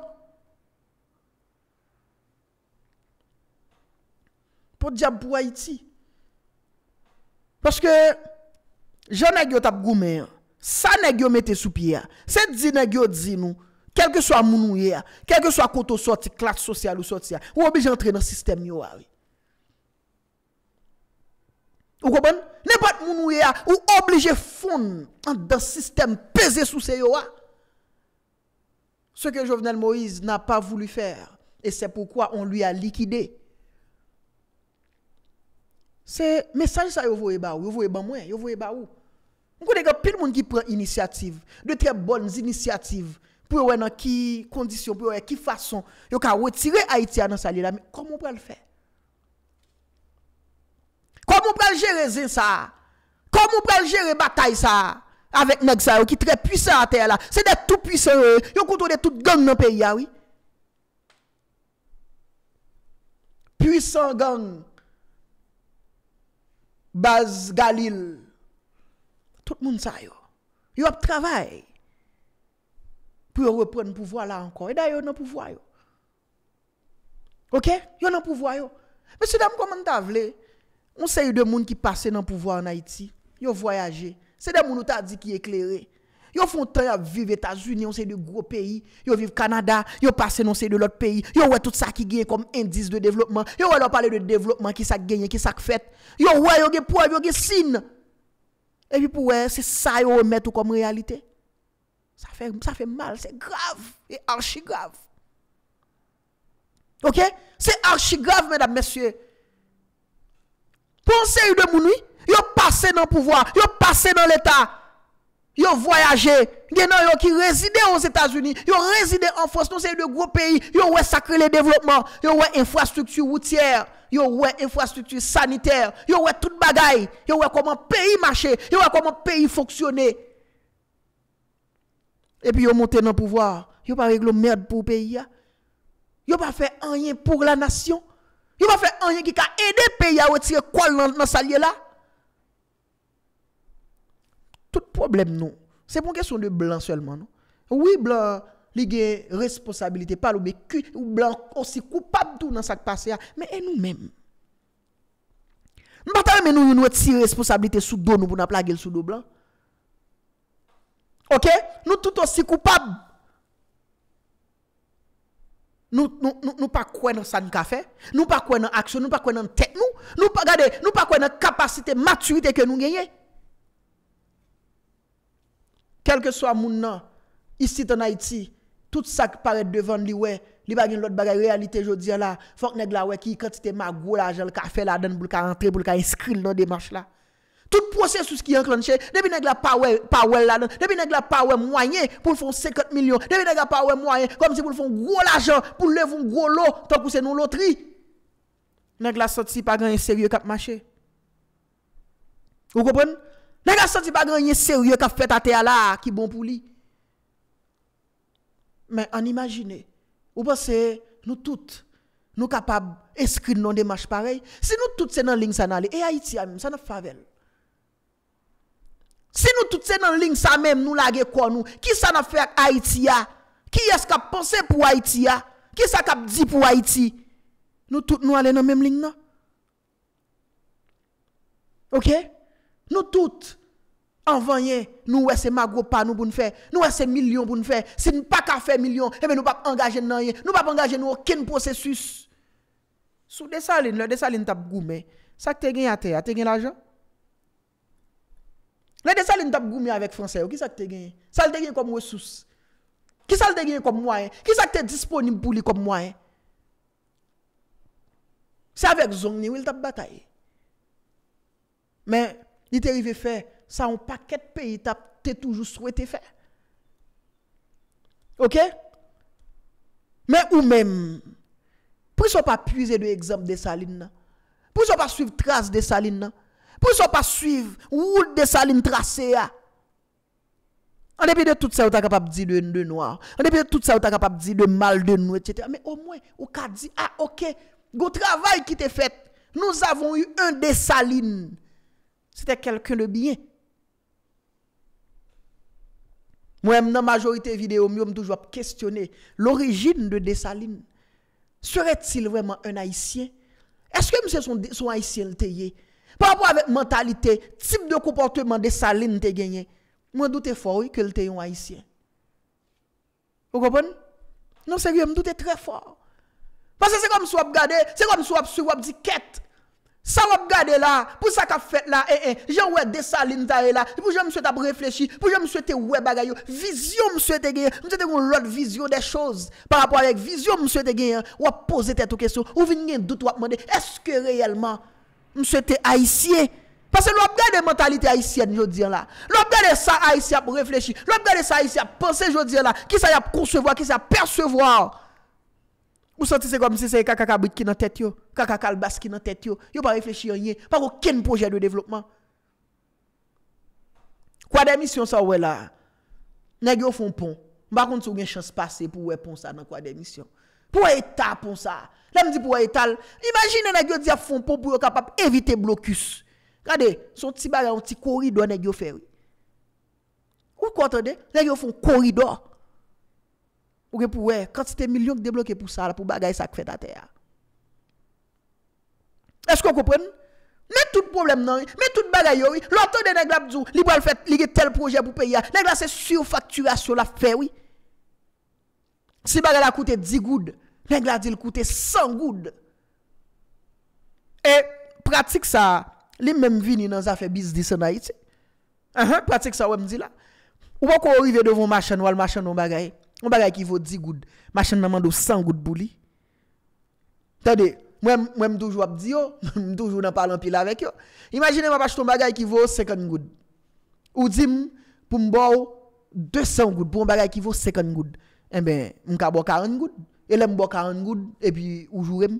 Pour diable pour Haïti. Parce que j'en ai yo tap goumé. Ça nèg yo mette sous pied. C'est di nèg yo di nous. Quel que soit moun ou quel que soit koto sorti classe sociale ou sorti, ou obligé entrer dans le système yo oui. Vous comprenez? N'importe moun ou ou obligé fond dans le système pesé sous ces yo. Ce que Jovenel Moïse n'a pas voulu faire et c'est pourquoi on lui a liquidé. C'est message ça yo voye ba ou, yo voye ba moi, yo voye ba ou. On connaît que pile monde qui prend initiative, de très bonnes initiatives pour voir dans qui condition, pour voir qui façon yo ka retirer Haïti dans ça là, mais comment on peut le faire? Comment on peut gérer ça? Comment on peut gérer bataille ça avec nèg ça qui très puissant à terre là? C'est des tout puissants, yo contrôle toute gang dans pays là oui. Puissant gang. Baz Galil. Tout le monde ça yo. Yo travail pour reprendre le pouvoir là encore. Et d'ailleurs, dans pouvoir yo. OK? Yo dans pouvoir yo. Monsieur dame comment t'a vle? On sait de monde qui passe dans pouvoir en Haïti. Yo voyager. C'est des monde t'a dit qui éclairé. Yo font temps à vivre aux États-Unis, on sait de gros pays. Yo vivre Canada, yo passe dans c'est de l'autre pays. Yo ouais tout ça qui gagne comme indice de développement. Yo ouais leur parler de développement qui ça gagne, qui ça fait. Yo ouais yo gen preuve, yo gen signe. Et puis pour ouais, c'est ça yo remettre comme réalité. Ça fait ça fait mal, c'est grave et archi grave. OK? C'est archi grave mesdames messieurs. Pensez de moun oui, yo passé dans le pouvoir, yo passé dans l'état. Yo voyagé, gen nan yo qui réside aux États-Unis, yo réside en France, non c'est de gros pays, yo ouais sacré le développement, yo ouais infrastructure routière, yo ouais infrastructure sanitaire, yo ouais toute bagaille, yo ouais comment pays marcher, yo ouais comment pays fonctionner. Et puis yo monté dans le pouvoir, yo pas régler merde pour pays a. Yo pas fait rien pour la nation. Yo pas fait rien qui ka aider pays à retirer quoi dans salier là. Tout problème non, c'est pour une question de blanc seulement non. Oui blanc, il a responsabilité pas mais ou blanc aussi coupable tout dans ça qui passe mais et nous-mêmes. Nous pas mais nous nous tirer responsabilité sous dos nous pour nous plaguer sous dos blanc. OK? Nous tout aussi coupables. Nous nous nous, nous pas quoi dans ça nous fait, nous pas quoi dans action, nous pas quoi dans tête nous, nous pas regarder, nous pas quoi dans capacité maturité que nous gagnons. Quel que soit mon nom, ici en Haïti, tout ça qui paraît devant lui, ouais, li pa gen l'autre bagay réalité jodi là, faut que nèg la ouais qui quantité magou l'argent le café là donne pour ka rentrer pour ka inscrire dans démarche là. Tout processus qui enclenché, depuis nèg la pa ouais pa ouais là, depuis nèg la pa ouais moyen pour faire cinquante millions, depuis nèg la pa ouais moyen comme si pour faire gros l'argent pour lever un gros lot tant que c'est non loterie. Nèg la sorti pas grand sérieux cap marché. Vous comprenez? Nèg la sorti pas grand sérieux cap fait à terre là qui bon pour lui. Mais en imaginer, vous pensez, nous toutes, nous capables d'inscrire dans des démarches pareilles. Si nous toutes c'est dans ligne ça n'allait, et Haïti même, ça n'a pas fait. Si nous toutes c'est dans ligne ça même, nous laguer quoi nous, qui ça n'a fait avec Haïti? Qui est-ce qui a pensé pour Haïti? Qui ça a dit pour Haïti? nous tous nous aller dans la même ligne non? OK? Nous toutes envoyer nous ouais c'est mago pas nous pour nous faire nous ouais c'est millions pour nous faire si nous pas qu'à faire millions et ben nous pas engager dans rien nous pas engager nous aucun processus sous Dessalines le Dessalines t'a goumé ça que tu gagné à terre tu gagné l'argent le Dessalines t'a goumé avec français qui ça que tu gagné ça le gagné comme ressource qui ça le gagné comme moyen qui ça que tu disponible pour lui comme moyen c'est avec Zongni où il t'a bataille mais il t'est arrivé faire ça un paquet de pays t'a toujours souhaité faire. OK? Mais ou même pour ça pas puiser de exemple de Salines pour ça pas suivre trace de Salines pour ça pas suivre route de Salines tracée en dépit de tout ça, vous êtes capable de dire de, de noir. En dépit de tout ça, vous êtes capable de dire de mal de nous, et cetera. Mais au moins, vous avez dit, ah, ok, le travail qui t'est fait, nous avons eu un Dessalines. C'était quelqu'un de bien. Moi, dans la majorité vidéo, je me toujours questionner l'origine de Dessalines. Serait-il vraiment un Haïtien? Est-ce que monsieur son, son Haïtien le tayé? Par rapport avec mentalité, type de comportement de Dessalines te gagné. Moi doute fort oui, que le tayé un Haïtien. Vous comprenez? Non, sérieux, je doute très fort. Parce que c'est comme si vous regardez, c'est comme si vous suivez dit quête. Ça va regarder là, pour ça qu'a fait là, eh eh, j'ai ouais Dessalines ta là, pour je me souhaite réfléchir, pour je me souhaite ouais bagay yo, vision me souhaite gagner, me souhaite une l'autre vision des choses par rapport avec vision me souhaite gagner, ou poser tête aux questions, ou venir doute ou demander est-ce que réellement me souhaite haïtien parce que l'on regarde mentalité haïtienne jodi là. L'on regarde ça haïtien pour réfléchir, l'on regarde ça haïtien penser jodi là, qui ça y a concevoir, qui ça percevoir. Ou senti c'est comme si c'est kaka kabrit qui dans tête yo, kaka kalbas qui dans tête yo. Yo pas réfléchir rien, pas aucun projet de développement. Quoi des missions ça ouais là. Nèg yo font pont. Par contre sou gen chance passer pour ouais pont ça dans quoi des missions. Pour état pont ça. Là me dit pour état. Imagine nèg yo di font pont pour capable éviter blocus. Regardez, son petit bagage un petit corridor nèg yo fait. Ou entendez? Nèg yo font corridor. Ou pour ouais, quantité millions débloqués pour ça pour bagaille ça fait à terre. Est-ce que vous comprenez? Mais tout problème non, mais tout bagaille oui, l'autre de nèg la dou, li va faire li tel projet pour payer. Nèg la c'est surfacturation la fait oui. Si bagaille la coûte dix goud, nèg la dit il coûte cent goud. Et pratique ça, li même vini dans affaire business en Haïti. Uh pratique ça ouais me dit là. Ou pas qu'on arrive devant machin ou le machin non bagaille. On bagay qui vaut dix goud, machin nan mando cent goud pour lui. Attendez, moi moi toujours dit yo, toujours dans parler pile avec yo. Imaginez moi acheter un bagay qui vaut cinquante goud. Ou dim pour m'bo deux cents goud pour un bagay qui vaut cinquante goud. Eh ben, m'ka bo quarante goud et là m'bo quarante goud et puis ou jourem.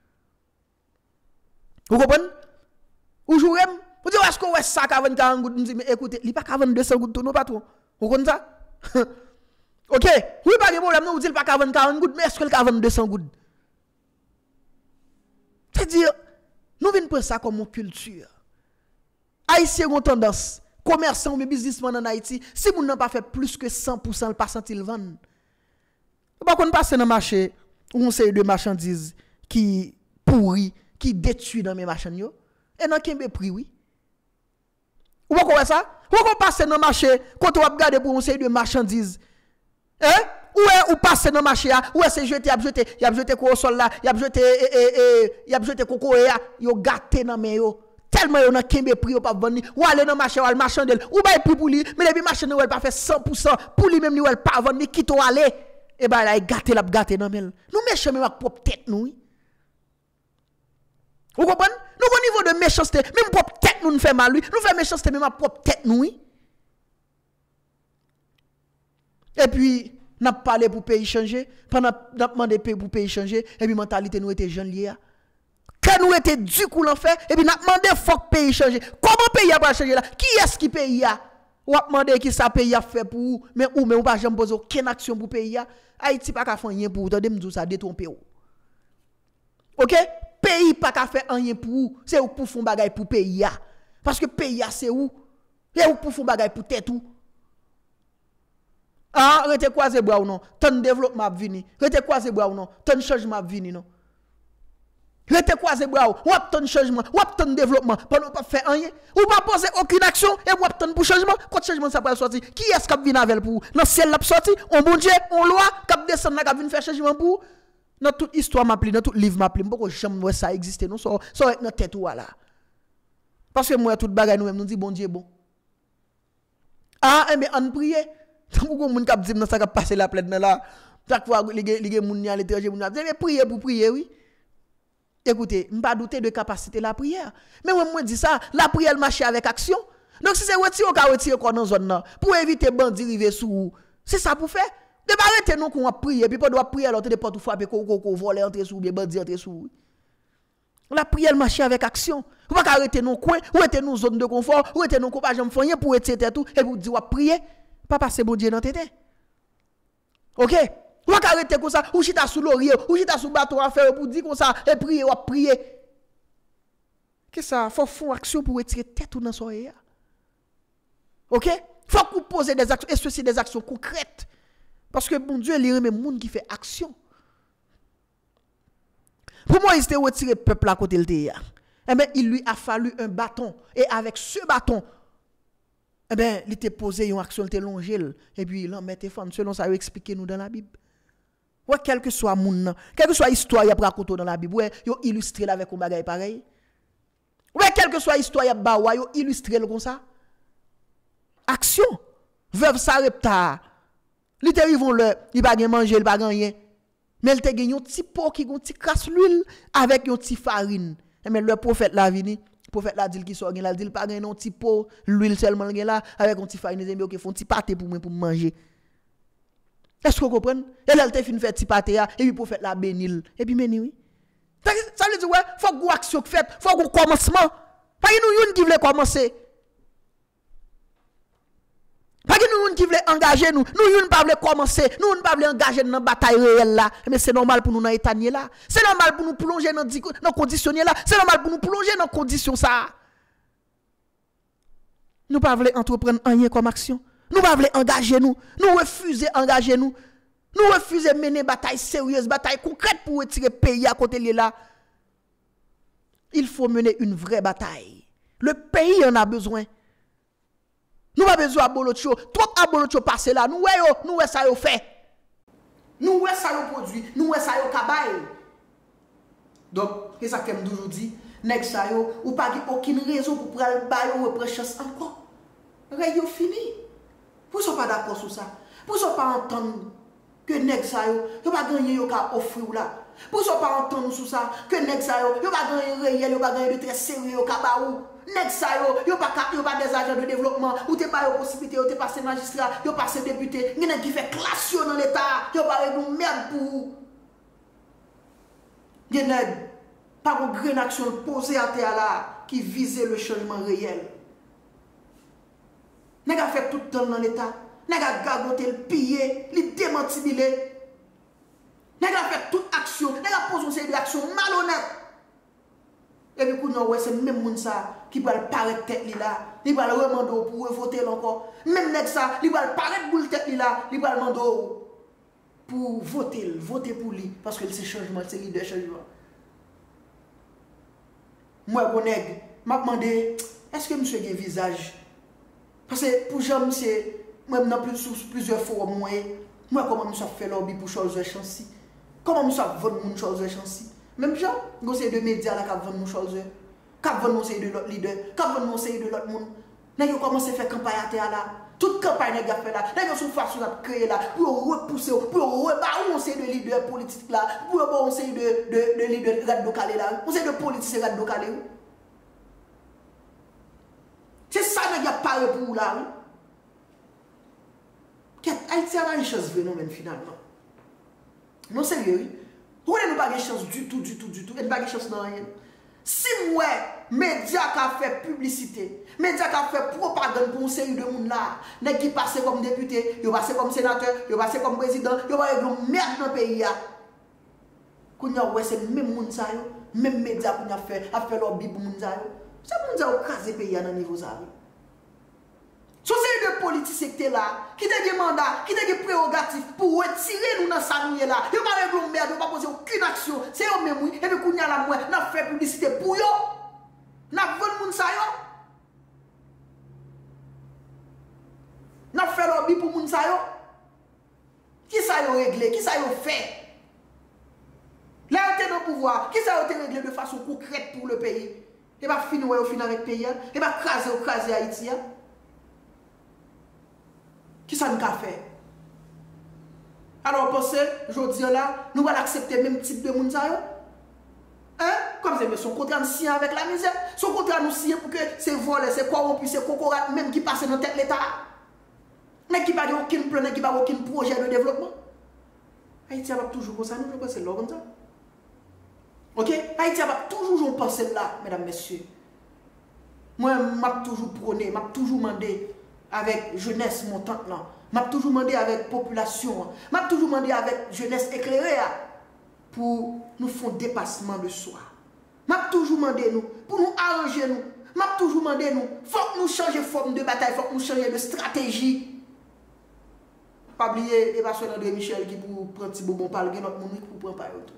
Vous comprenez? Ou jourem, vous dites est-ce que ouais ça ka vendre quarante goud, me dit mais écoutez, li pas ka vendre deux cents goud tout non patron. Vous comprenez ça? OK, oui pas de problème, nous dit pas qu'à vendre quarante gouttes, mais est-ce que le vendre deux cents gouttes? C'est-à-dire, nous venons prendre ça comme une culture. Haïtiens ont tendance, commerçants ou businessmen en Haïti, si vous n'avez pas fait plus que cent pour cent, le pas senti le vendre. Vous ne pouvez pas passer dans le marché où on sait de marchandises qui pourrit, qui détruit dans mes marchandises. Et dans quel prix, oui. Vous pouvez ça? Vous pouvez passer dans le marché quand on regarde pour on sait de marchandises. Hein? Ou est ou passe dans marché là, ou est c'est jeté, y a jeté, y a jeté ko sol là, y a jeté et et y a jeté coco ya, yo gâté dans main yo. Tellement yo nan kembe prix yo pas vendre, ou aller dans marché ou al marchandel, ou bay prix pour lui, mais depuis marché nou elle pas fait cent pour cent, pour lui même lui elle pas vendre, qui to aller. Et ben là il gâté la gâté dans main. Nous méchant même avec propre tête nous. Vous comprenez? Nous au niveau de méchanceté, même propre tête nous nous fait mal lui, nous fait méchanceté même avec propre tête nous. Et puis, n'a pas parlé pour pays changer, pendant n'a demandé pour pays changer, et puis mentalité nous était jeune lié. Quand nous était du coup l'enfer, et puis n'a demandé faut que pays changer. Comment pays a pas changer là? Qui est-ce qui pays a? Ou a demandé qui ça pays a fait pour ou, mais ou mais ou pas jamais poser aucune action pour pays a. Haïti pas ka faire rien pour tande me ça détromper ou. OK? Pays pas ka faire rien pour ou, c'est ou pour fond bagay pour pays a. Parce que pays a c'est où? Et ou pour fond bagay pour tête ou. Ah, rete croiser bras ou non, ton développement vini. Rete croiser bras ou non, ton changement vini non. Rete croiser bras ou obtenir changement, ou obtenir développement pendant pas faire rien, ou pas poser aucune action et ou obtenir pour changement, quand changement ça va sortir. Qui est-ce qui vient avec pour dans ciel l'a sorti, on bon Dieu, on loi qui descend là qui vient faire changement pour dans toute histoire m'appli, dans tout livre m'appli, pourquoi jamais ça existe non ça ça avec notre tête ou là. Parce que moi toute bagaille nous même nous dit bon Dieu bon. Ah mais on prie. Tant que moun k'ap dit dans ça qui passer la plaide là. Chaque fois les les moun à l'étranger moun mais prier pour prier oui. Écoutez, je ne pas douter de capacité de la prière. Mais moi, je dis ça, la prière marche avec action. Donc, si c'est retirer, on va retirer dans la zone là, pour éviter bandits arriver sous. C'est ça pour faire. De pas arrêter nous qu'on va prier, puis pas doit prier alors de porte frapper, qu'on voler entrer sous, bien bandits entrer sous. La prière marche avec action. Vous pas arrêter nos coins, ou arrêter nos zones de confort, ou arrêter nos copains, j'aime faire pour etc. tout, et vous dire, prier, pas passer bon Dieu dans tête. Ok? Ou pas arrêter comme ça, ou chita sous l'orier, ou chita sous bateau à faire pour dire comme ça, et prier, ou prier. Qu'est-ce que ça? Faut faire action pour retirer tête ou dans soirée. Ok? Faut que vous posez des actions, et ceci des actions concrètes. Parce que bon Dieu, il y a même monde qui fait action. Pour moi, il s'était retiré le peuple à côté de lui. Eh bien, il lui a fallu un bâton. Et avec ce bâton, eh bien, il était posé une action, il était longé. Et puis, il en mettait fond. Selon ça, il expliqué nous dans la Bible. Ouais, quel que soit moun, quelle que soit l'histoire, il y a raconté dans la Bible, ouais, il illustré avec un bagage pareil. Ouais, quelle que soit l'histoire, il y a bawa, il illustré comme ça. Action. Veuve Sarepta. Li te rivon le, il pas gen manger, il pas gen rien. Mais il te gen un petit pot qui gon petit crasse l'huile avec un petit farine. Mais le prophète la vini, prophète la dit qui sort gen la dit pas gen un petit pot l'huile seulement gen là avec un petit farine, il dit font petit pâté pour moi pour manger. Est-ce que vous comprenez? Et là, elle te fin fait petit pâté et puis prophète la bénil. Et puis meni oui. Ça veut dire ouais, faut que action fait, faut que commencement. Pas nous une qui veut commencer. Pas que nous qui voulons engager nous, nous ne pas commencer, nous ne pas engager dans la bataille réelle là, mais c'est normal pour nous dans l'état là. C'est normal pour nous plonger dans dans conditions là, c'est normal pour nous plonger dans conditions ça. Nous pas voulons entreprendre rien comme action. Nous pas voulons engager nous, nous refuser engager nous. Nous refuser mener bataille sérieuse, bataille concrète pour retirer le pays à côté de là. Il faut mener une vraie bataille. Le pays en a besoin. Nous pas besoin de Bolotcho. Trop à Bolotcho passer là. Nous voyons, nous voyons ça yo fait. Nous voyons ça yo produit. Nous voyons ça yo kabay. Donc, c'est ça que je toujours dit. Nèg ça yo, ou pas aucune raison pour prendre bail ou prendre chance encore. Rayo fini. Pour ça pas d'accord sur ça. Pour ça pas entendre que nèg ça yo, yo pas gagner yo ka offrir là. Pour ça pas entendre sur ça que nèg ça yo, yo pas gagner réel, yo pas gagner de très sérieux yo ka ba ou. Nèg ça yo, yo pas yo pas des agents de développement, ou t'es pas yo possibilité, yo t'es passé magistrat, yo passé député, nèg qui fait classe dans l'état, yo pas régler merde pour. Gen nèg pas une grande action posée à terre là qui visait le changement réel. Nèg a fait tout le temps dans l'état, nèg a gagoté le piller, li démenti bilé. Nèg a fait toute action, nèg a posé une série d'actions malhonnêtes. Et puis, ouais, c'est même moun ça qui va paraître tête là, il va le demander pour voter encore. Même nèg ça, il va paraître boule tête là, il va demander pour voter, voter pour lui parce que c'est changement, c'est leader changement. Moi bon nèg, m'a demandé est-ce que monsieur a un visage? Parce que pour Jean monsieur, même dans plusieurs fois moi, moi comment monsieur fait lobby pour changer chancy? Comment monsieur vendre moun changer chancy? Même gens, nous sommes de médias là qui vendent nos choses, qui vendent nos de l'autre leader, qui vendent nos de l'autre monde. Nous avons commencé à faire campagne à terre là. Toute campagne nous avons fait là. Nous avons une façon de créer là pour repousser, pour rebalancer de leaders politiques là, pour rebalancer de de de leaders radicaux là. Nous sommes de politiciens radicaux. C'est ça que nous avons parlé pour là. Haïti a une chance phénomène finalement. Non sérieux. Vous n'avez pas de chance du tout, du tout, du tout. Vous n'avez pas de chance dans rien. Si moi, médias qui a fait publicité, médias qui a fait propagande pour une série de monde là, n'est qui passent comme député, ils passent comme sénateur, ils passent comme président, ils vont régler merde dans le pays. Quand vous avez c'est même monde ça, même médias qui a fait, a fait leur bible pour monde ça. C'est monde ça qui a crasé le pays dans le niveau ça. Sous ces deux politiciens qui étaient là, qui ont des mandats, qui ont des prérogatives pour retirer nous dans sa nuit là, ils ne vont pas régler merde, ils ne vont pas poser aucune une action, c'est eux même, et puis qu'on y a la moelle, n'a fait publicité pour eux, n'a vendu moun sa yo, n'a fait lobby pour moun sa yo. Qui ça yo réglé, qui ça yo fait? Là, on est dans le pouvoir, qui ça yo réglé de façon concrète pour le pays? Et bien, finir au final avec le pays, et bien, craser ou craser Haïti. Qui ça nous a fait? Alors, pensez, je dis là, nous allons accepter le même type de monde. Hein? Comme c'est son contrat nous signe avec la misère. Son contrat nous signe pour que c'est volé, c'est corrompu, c'est cocorat, même qui passe dans tête l'État. Mais qui n'a pas aucun plan, qui n'a pas aucun projet de développement. Haïti va toujours comme ça, nous pensons là comme ça. Ok? Haïti va toujours penser là, mesdames, messieurs. Moi, je toujours prôné, je toujours demandé avec jeunesse montante là. Je toujours demandé avec population. Je toujours demandé avec jeunesse éclairée pour nous faire un dépassement de soi. Je toujours demandé nous, pour nous arranger nous. Je toujours demandé nous, il faut que nous changions de forme de bataille, il faut que nous changions de stratégie. Pas oublier les personnes André Michel qui pour prendre petit bonbon par le notre monde pour prendre pas tout.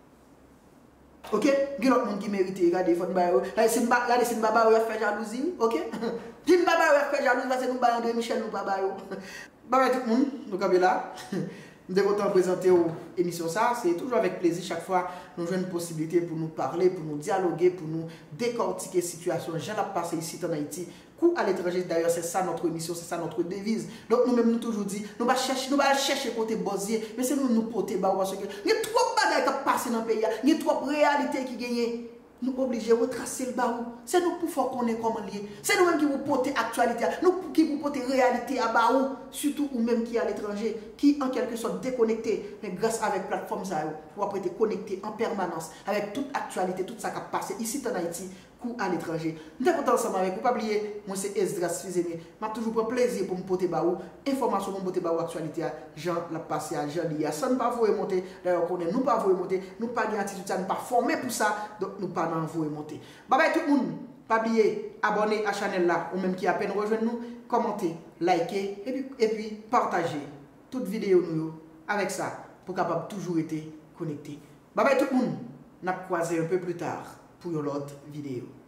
OK? Il y a d'autres monde qui mérite regarder faut ba là c'est regarder c'est baba yo fait jalousie, OK? Dit baba yo fait jalousie parce que nous ba André Michel nous pas ba yo. Baba tout le monde, nous camper là. Nous devons présenter aux émissions ça, c'est toujours avec plaisir chaque fois nous avons une possibilité pour nous parler, pour nous dialoguer, pour nous décortiquer la situation. J'en ai passé ici en Haïti. Coup à l'étranger, d'ailleurs, c'est ça notre mission, c'est ça notre devise. Donc nous-mêmes, nous toujours dit, nous allons chercher, nous allons chercher côté bosier, mais c'est nous nous porter bas parce que il y a trop de bagages qui passent dans le pays, il y a trop de réalités qui gagnent. Nous obligés de retracer le barreau. C'est nous pour faire connaître comment lier. C'est nous-mêmes qui vous porter actualité, nous qui vous porter réalité à barreau, surtout ou même qui est à l'étranger, qui en quelque sorte déconnecté, mais grâce à la plateforme ça, vous pouvez être connecté en permanence avec toute actualité, tout ça qui a passé ici en Haïti, ou à l'étranger. Nous sommes ensemble avec vous. Pas oublier, moi c'est Esdras Fils-Aimé. Je toujours prendre plaisir pour me porter barreau. Information pour me porter barreau actualité. Jean l'a passé à Jean Lia. Ça ne pas vous remonter. D'ailleurs, on est nous pas vous remonter. Nous pas de attitude, ça ne pas formé pour ça. Donc nous pas dans vous remonter. Bye bye tout le monde. Pas oublier, abonner à la chaîne là, ou même qui a peine rejoindre nous, commenter, liker et puis, et puis partager toute vidéo nous avec ça pour capable toujours être connecté. Bye bye tout le monde. N'a croisé un peu plus tard pour une autre vidéo.